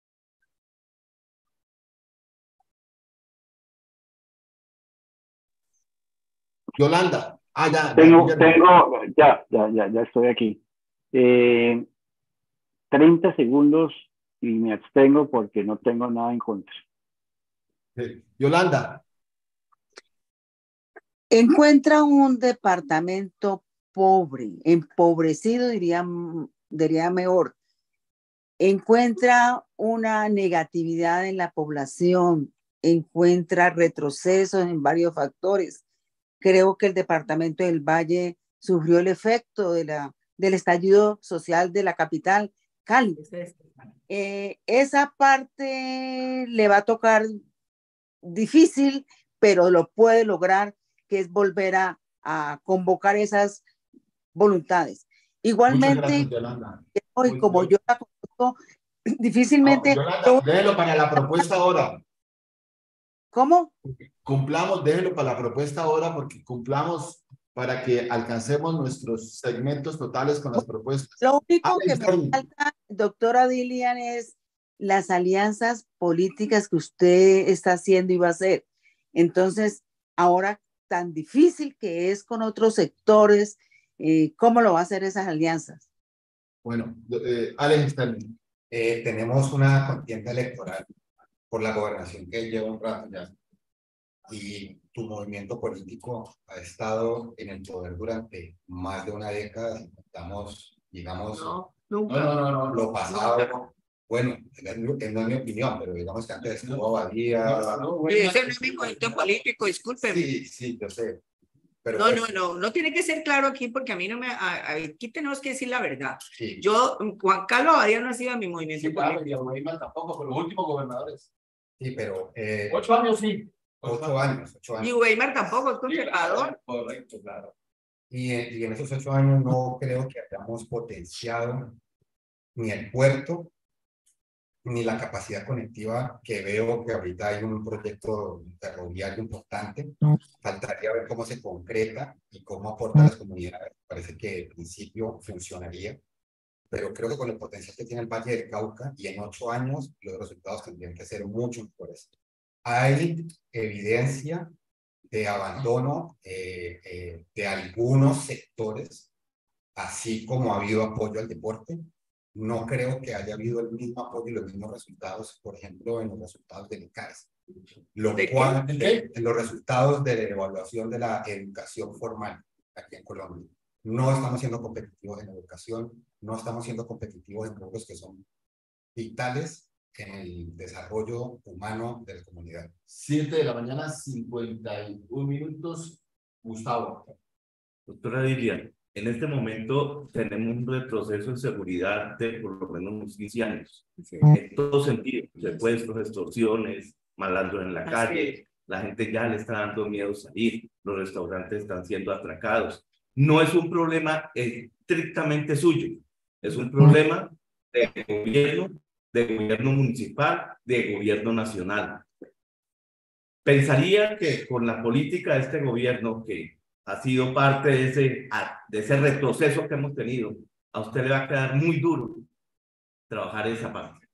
Yolanda. Ah, ya. Tengo, ya, tengo, ya, ya, ya, ya estoy aquí. Eh, treinta segundos y me abstengo porque no tengo nada en contra. Sí. Yolanda. Encuentra un departamento pobre, empobrecido, diría, diría mejor. Encuentra una negatividad en la población, encuentra retrocesos en varios factores. Creo que el departamento del Valle sufrió el efecto de la, del estallido social de la capital, Cali. Eh, esa parte le va a tocar difícil, pero lo puede lograr, que es volver a, a convocar esas voluntades. Igualmente, hoy como yo la conozco, difícilmente... No, Yolanda, déjelo para la propuesta ahora. ¿Cómo? Cumplamos, déjelo para la propuesta ahora, porque cumplamos para que alcancemos nuestros segmentos totales con las propuestas. Lo único que me falta, doctora Dilian, es las alianzas políticas que usted está haciendo y va a hacer. Entonces, ahora tan difícil que es con otros sectores, eh, ¿cómo lo va a hacer esas alianzas? Bueno, eh, Alex Sterling. Eh, tenemos una contienda electoral por la gobernación que lleva un rato ya. Y tu movimiento político ha estado en el poder durante más de una década. Estamos, digamos, no, nunca. no, no, no, lo pasado. Nunca. Bueno, no es mi opinión, pero digamos que antes estuvo Abadía. No, no, bueno, ese no es mi movimiento político, discúlpeme. Sí, sí, yo sé. Pero no, pues, no, no, no tiene que ser claro aquí porque a mí no me, a, a, aquí tenemos que decir la verdad. Sí. Yo, Juan Carlos Abadía no ha sido mi movimiento sí, político. Claro, y Weimar tampoco, pero los últimos gobernadores. Sí, pero... Eh, ocho años sí. Ocho años, ocho años. Y Weimar tampoco es conservador. Sí, correcto, claro. Y, y en esos ocho años no creo que hayamos potenciado ni el puerto, ni la capacidad conectiva, que veo que ahorita hay un proyecto ferroviario importante. Faltaría ver cómo se concreta y cómo aporta a las comunidades. Parece que en principio funcionaría, pero creo que con el potencial que tiene el Valle del Cauca y en ocho años los resultados tendrían que ser mucho mejores. Hay evidencia de abandono eh, eh, de algunos sectores, así como ha habido apoyo al deporte. No creo que haya habido el mismo apoyo y los mismos resultados, por ejemplo, en los resultados del I C A E S. Lo cual, de, en los resultados de la evaluación de la educación formal aquí en Colombia. No estamos siendo competitivos en educación, no estamos siendo competitivos en grupos que son vitales en el desarrollo humano de la comunidad. siete de la mañana, cincuenta y un minutos. Gustavo. Doctora Dilian, en este momento tenemos un retroceso en seguridad de por lo menos unos quince años. Sí. En todo sentido, secuestros, extorsiones, malandros en la calle, la gente ya le está dando miedo salir, los restaurantes están siendo atracados. No es un problema estrictamente suyo, es un problema de gobierno, de gobierno municipal, de gobierno nacional. Pensaría que con la política de este gobierno, que ha sido parte de ese, de ese retroceso que hemos tenido, a usted le va a quedar muy duro trabajar esa parte.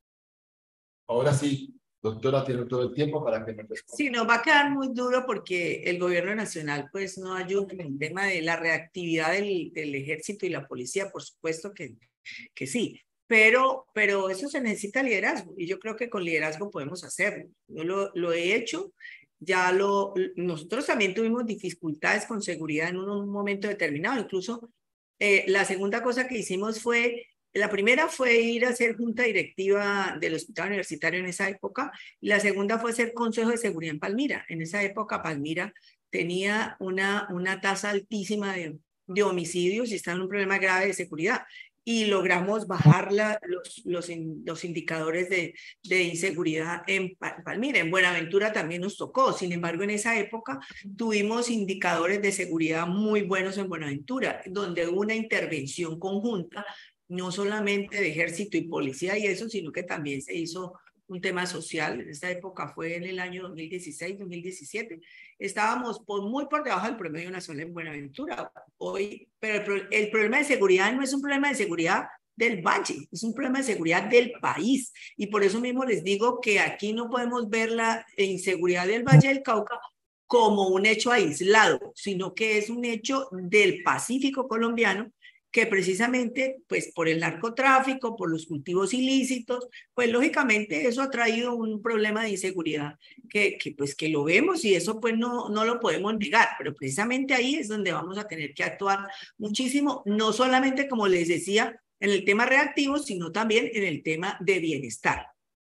Ahora sí, doctora, tiene todo el tiempo para que me responda. Sí, nos va a quedar muy duro porque el gobierno nacional pues no ayuda en el tema de la reactividad del, del ejército y la policía, por supuesto que, que sí. Pero, pero eso se necesita liderazgo y yo creo que con liderazgo podemos hacerlo. Yo lo, lo he hecho, ya lo, nosotros también tuvimos dificultades con seguridad en un momento determinado. Incluso eh, la segunda cosa que hicimos fue, la primera fue ir a hacer junta directiva del hospital universitario en esa época, y la segunda fue hacer consejo de seguridad en Palmira. En esa época Palmira tenía una, una tasa altísima de, de homicidios y estaba en un problema grave de seguridad. Y logramos bajar la, los, los, los indicadores de, de inseguridad en Palmira. En Buenaventura también nos tocó. Sin embargo, en esa época tuvimos indicadores de seguridad muy buenos en Buenaventura, donde hubo una intervención conjunta, no solamente de ejército y policía y eso, sino que también se hizo un tema social. En esta época fue en el año dos mil dieciséis, dos mil diecisiete. Estábamos por, muy por debajo del promedio nacional en Buenaventura. Hoy, pero el, el problema de seguridad no es un problema de seguridad del Valle, es un problema de seguridad del país. Y por eso mismo les digo que aquí no podemos ver la inseguridad del Valle del Cauca como un hecho aislado, sino que es un hecho del Pacífico colombiano, que precisamente, pues por el narcotráfico, por los cultivos ilícitos, pues lógicamente eso ha traído un problema de inseguridad, que, que pues que lo vemos y eso pues no, no lo podemos negar, pero precisamente ahí es donde vamos a tener que actuar muchísimo, no solamente como les decía, en el tema reactivo, sino también en el tema de bienestar.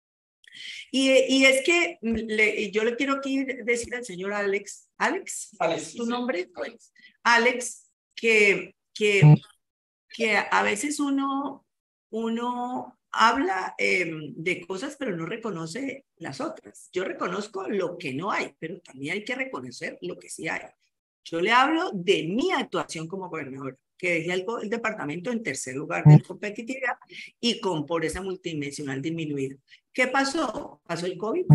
Y, y es que le, yo le quiero aquí decir al señor Alex, Alex, Alex ¿tu sí. nombre? Pues, Alex, que, que, que a veces uno, uno habla eh, de cosas, pero no reconoce las otras. Yo reconozco lo que no hay, pero también hay que reconocer lo que sí hay. Yo le hablo de mi actuación como gobernador, que dejé el, el departamento en tercer lugar de competitividad y con pobreza multidimensional disminuida. ¿Qué pasó? Pasó el COVID,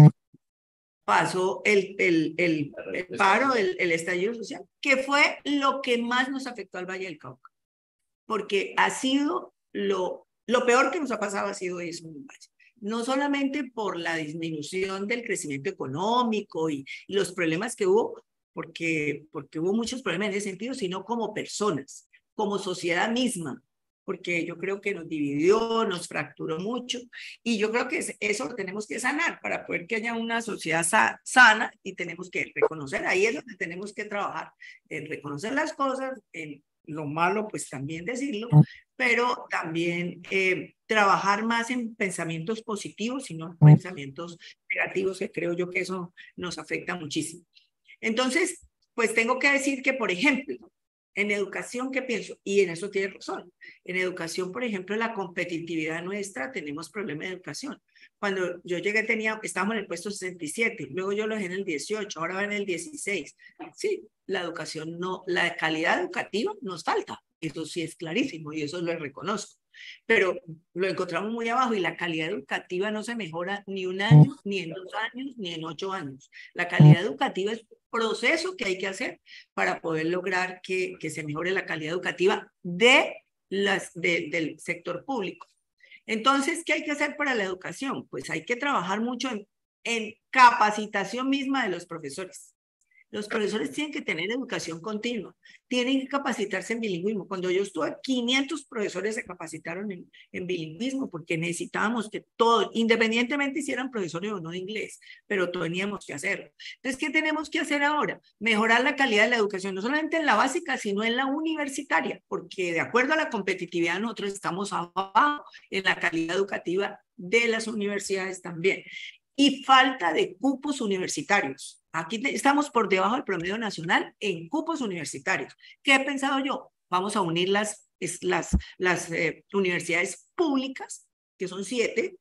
pasó el, el, el, el paro, el, el estallido social, que fue lo que más nos afectó al Valle del Cauca, porque ha sido lo, lo peor que nos ha pasado ha sido eso en el Valle. No solamente por la disminución del crecimiento económico y, y los problemas que hubo, porque, porque hubo muchos problemas en ese sentido, sino como personas, como sociedad misma, porque yo creo que nos dividió, nos fracturó mucho, y yo creo que eso lo tenemos que sanar para poder que haya una sociedad sa sana, y tenemos que reconocer, ahí es donde tenemos que trabajar, en reconocer las cosas, en lo malo pues también decirlo, pero también eh, trabajar más en pensamientos positivos y no en pensamientos negativos, que creo yo que eso nos afecta muchísimo. Entonces, pues tengo que decir que, por ejemplo, en educación, ¿qué pienso? Y en eso tiene razón. En educación, por ejemplo, la competitividad nuestra, tenemos problemas de educación. Cuando yo llegué, tenía, estábamos en el puesto sesenta y siete, luego yo lo dejé en el dieciocho, ahora va en el dieciséis. Sí, la educación no, la calidad educativa nos falta. Eso sí es clarísimo y eso lo reconozco. Pero lo encontramos muy abajo y la calidad educativa no se mejora ni un año, ni en dos años, ni en ocho años. La calidad educativa es un proceso que hay que hacer para poder lograr que, que se mejore la calidad educativa de las, de, del sector público. Entonces, ¿qué hay que hacer para la educación? Pues hay que trabajar mucho en, en capacitación misma de los profesores. Los profesores tienen que tener educación continua, tienen que capacitarse en bilingüismo. Cuando yo estuve, quinientos profesores se capacitaron en, en bilingüismo porque necesitábamos que todos, independientemente si eran profesores o no de inglés, pero teníamos que hacerlo. Entonces, ¿qué tenemos que hacer ahora? Mejorar la calidad de la educación, no solamente en la básica, sino en la universitaria, porque de acuerdo a la competitividad nosotros estamos abajo en la calidad educativa de las universidades también. Y falta de cupos universitarios. Aquí estamos por debajo del promedio nacional en cupos universitarios. ¿Qué he pensado yo? Vamos a unir las, las, las eh, universidades públicas, que son siete,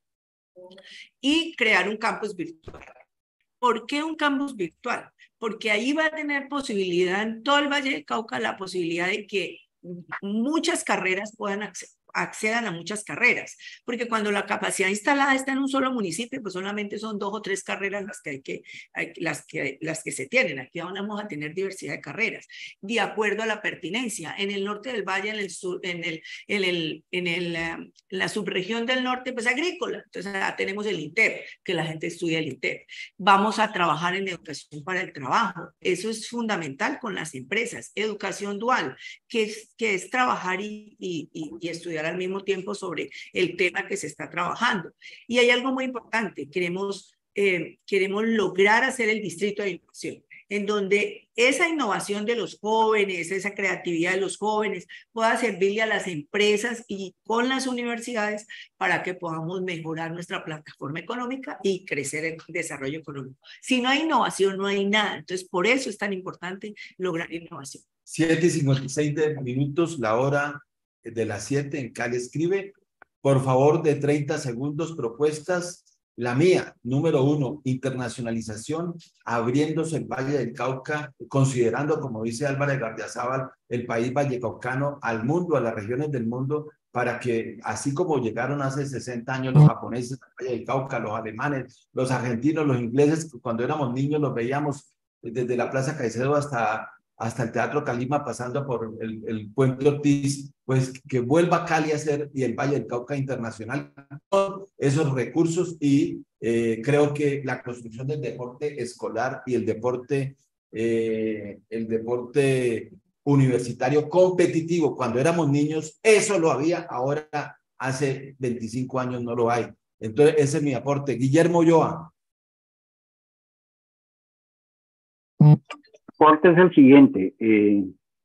y crear un campus virtual. ¿Por qué un campus virtual? Porque ahí va a tener posibilidad en todo el Valle del Cauca, la posibilidad de que muchas carreras puedan acceder. accedan a muchas carreras, porque cuando la capacidad instalada está en un solo municipio, pues solamente son dos o tres carreras las que hay que, hay, las que, las que se tienen. Aquí vamos a tener diversidad de carreras, de acuerdo a la pertinencia. En el norte del valle, en el sur, en el, en el, en el, um, la subregión del norte, pues agrícola. Entonces ah, tenemos el INTEP, que la gente estudia el INTEP. Vamos a trabajar en educación para el trabajo. Eso es fundamental con las empresas. Educación dual, que es, que es trabajar y, y, y, y estudiar al mismo tiempo sobre el tema que se está trabajando. Y hay algo muy importante, queremos, eh, queremos lograr hacer el distrito de innovación, en donde esa innovación de los jóvenes, esa creatividad de los jóvenes pueda servirle a las empresas y con las universidades para que podamos mejorar nuestra plataforma económica y crecer el desarrollo económico. Si no hay innovación, no hay nada. Entonces, por eso es tan importante lograr innovación. siete y cincuenta y seis minutos, la hora de las siete en Cali. Escribe, por favor, de treinta segundos, propuestas. La mía, número uno, internacionalización, abriéndose el Valle del Cauca, considerando, como dice Álvarez Gardiazabal, el país vallecaucano al mundo, a las regiones del mundo, para que, así como llegaron hace sesenta años los japoneses al Valle del Cauca, los alemanes, los argentinos, los ingleses, cuando éramos niños los veíamos desde la Plaza Caicedo hasta, hasta el Teatro Calima, pasando por el, el Puente Ortiz, pues que vuelva Cali a ser, y el Valle del Cauca internacional, todos esos recursos, y eh, creo que la construcción del deporte escolar y el deporte, eh, el deporte universitario competitivo, cuando éramos niños, eso lo había, ahora hace veinticinco años no lo hay. Entonces, ese es mi aporte. Guillermo Ulloa. El aporte es el siguiente. Eh,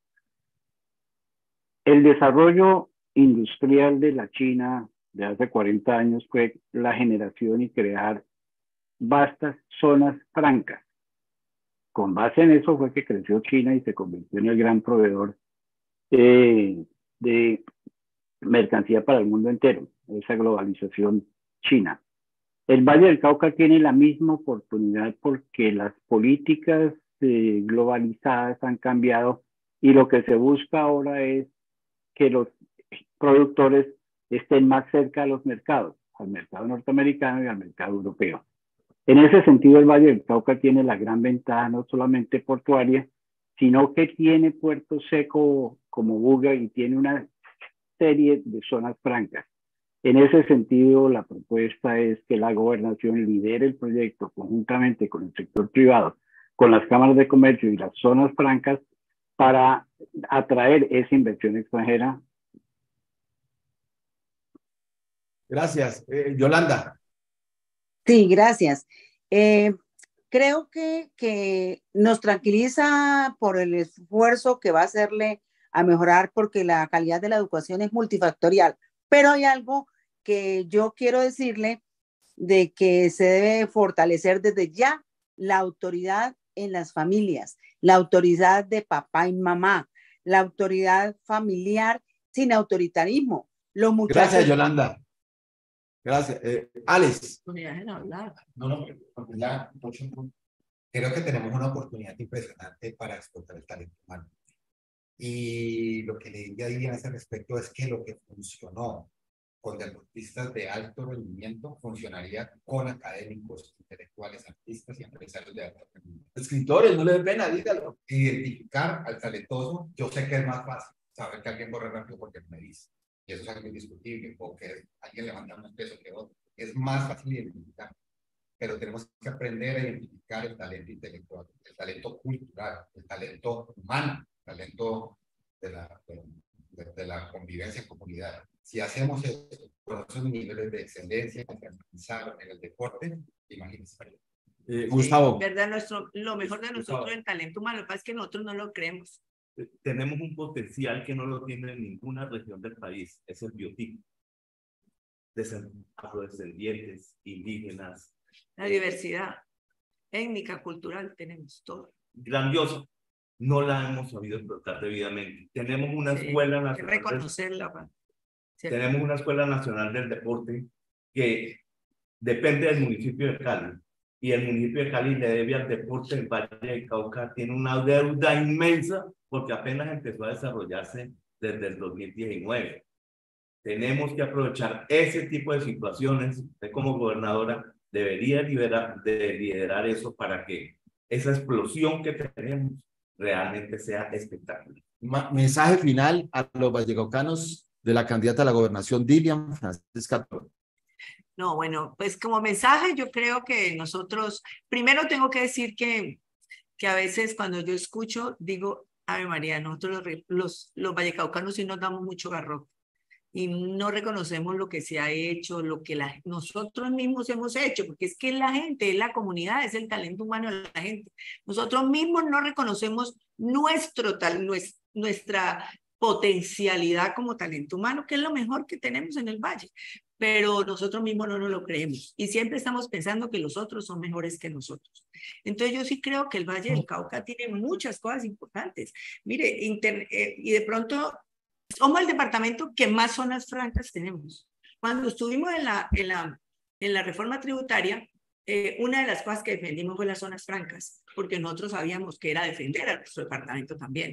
el desarrollo industrial de la China de hace cuarenta años fue la generación y crear vastas zonas francas. Con base en eso fue que creció China y se convirtió en el gran proveedor eh, de mercancía para el mundo entero, esa globalización china. El Valle del Cauca tiene la misma oportunidad porque las políticas eh, globalizadas han cambiado y lo que se busca ahora es que los productores estén más cerca a los mercados, al mercado norteamericano y al mercado europeo. En ese sentido, el Valle del Cauca tiene la gran ventaja no solamente portuaria, sino que tiene puerto seco como Buga y tiene una serie de zonas francas. En ese sentido, la propuesta es que la gobernación lidere el proyecto conjuntamente con el sector privado, con las cámaras de comercio y las zonas francas para atraer esa inversión extranjera. Gracias. Eh, Yolanda. Sí, gracias. Eh, creo que, que nos tranquiliza por el esfuerzo que va a hacerle a mejorar, porque la calidad de la educación es multifactorial. Pero hay algo que yo quiero decirle, de que se debe fortalecer desde ya la autoridad en las familias, la autoridad de papá y mamá, la autoridad familiar sin autoritarismo. Los muchachos... Gracias, Yolanda. Gracias. Eh, Alex. No, no, porque ya, creo que tenemos una oportunidad impresionante para explotar el talento humano. Y lo que le diría a ese respecto es que lo que funcionó con deportistas de alto rendimiento funcionaría con académicos, intelectuales, artistas y empresarios de alto rendimiento. Escritores, no le dé pena, dígalo. Identificar al talentoso, yo sé que es más fácil saber que alguien corre rápido porque me dice. Y eso es algo indiscutible, o que alguien levanta más peso que otro. Es más fácil identificar. Pero tenemos que aprender a identificar el talento intelectual, el talento cultural, el talento humano, el talento de la, de, de, de la convivencia en comunidad. Si hacemos esto con esos niveles de excelencia en el deporte, imagínense. Eh, Gustavo. Sí, verdad, nuestro, lo mejor de nosotros es el talento humano, lo que pasa es que nosotros no lo creemos. Tenemos un potencial que no lo tiene en ninguna región del país, es el biotipo. Afrodescendientes, indígenas. La diversidad étnica, cultural, tenemos todo. Grandioso. No la hemos sabido explotar debidamente. Tenemos una sí, escuela nacional. Hay que reconocerla. Del, tenemos una escuela nacional del deporte que depende del municipio de Cali. Y el municipio de Cali le debe al deporte del Valle del Cauca, tiene una deuda inmensa porque apenas empezó a desarrollarse desde el dos mil diecinueve. Tenemos que aprovechar ese tipo de situaciones. Usted como gobernadora debería liderar, de liderar eso para que esa explosión que tenemos realmente sea espectacular. Ma mensaje final a los vallecaucanos de la candidata a la gobernación, Dilian Francisca Toro. No, bueno, pues como mensaje yo creo que nosotros, primero tengo que decir que, que a veces cuando yo escucho, digo, Ave María, nosotros los, los, los vallecaucanos sí nos damos mucho garrote y no reconocemos lo que se ha hecho, lo que la, nosotros mismos hemos hecho, porque es que la gente, es la comunidad, es el talento humano de la gente. Nosotros mismos no reconocemos nuestro tal, nuestra potencialidad como talento humano, que es lo mejor que tenemos en el Valle. Pero nosotros mismos no nos lo creemos y siempre estamos pensando que los otros son mejores que nosotros. Entonces yo sí creo que el Valle del Cauca tiene muchas cosas importantes. Mire, inter, eh, y de pronto somos el departamento que más zonas francas tenemos. Cuando estuvimos en la, en la, en la reforma tributaria, eh, una de las cosas que defendimos fue las zonas francas, porque nosotros sabíamos que era defender a nuestro departamento también.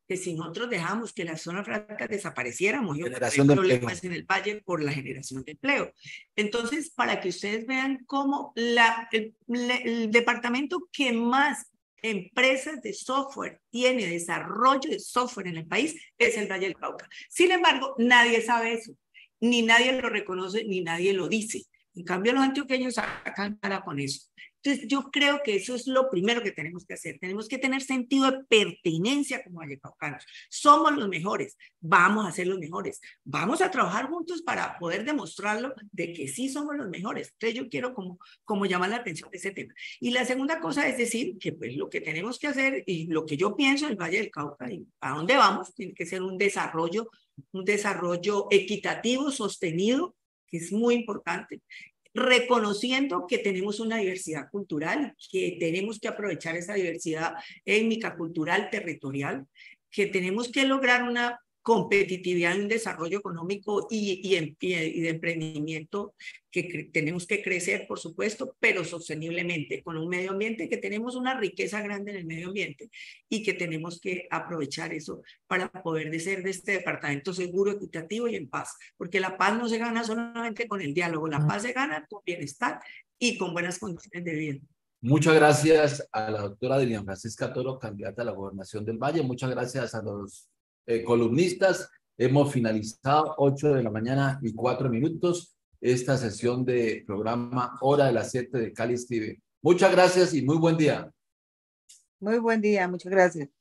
que si nosotros dejamos que las zonas francas desapareciéramos, yo Generación de problemas empleo. en el valle por la generación de empleo. Entonces, para que ustedes vean cómo la, el, el departamento que más empresas de software tiene desarrollo de software en el país es el Valle del Cauca. Sin embargo, nadie sabe eso, ni nadie lo reconoce, ni nadie lo dice. En cambio, los antioqueños sacan cara con eso. Entonces, yo creo que eso es lo primero que tenemos que hacer. Tenemos que tener sentido de pertenencia como vallecaucanos. Somos los mejores, vamos a ser los mejores. Vamos a trabajar juntos para poder demostrarlo de que sí somos los mejores. Entonces, yo quiero como, como llamar la atención de ese tema. Y la segunda cosa es decir que pues lo que tenemos que hacer y lo que yo pienso en el Valle del Cauca y a dónde vamos, tiene que ser un desarrollo, un desarrollo equitativo, sostenido, que es muy importante, reconociendo que tenemos una diversidad cultural, que tenemos que aprovechar esa diversidad étnica, cultural, territorial, que tenemos que lograr una competitividad y un desarrollo económico y, y, y de emprendimiento que tenemos que crecer, por supuesto, pero sosteniblemente, con un medio ambiente que tenemos una riqueza grande en el medio ambiente y que tenemos que aprovechar eso para poder ser de este departamento seguro, equitativo y en paz, porque la paz no se gana solamente con el diálogo, la paz se gana con bienestar y con buenas condiciones de vida. Muchas gracias a la doctora Dilian Francisca Toro, candidata a la gobernación del Valle. Muchas gracias a los eh, columnistas. Hemos finalizado ocho de la mañana y cuatro minutos esta sesión de programa Hora de las siete de Cali T V. Muchas gracias y muy buen día. Muy buen día, muchas gracias.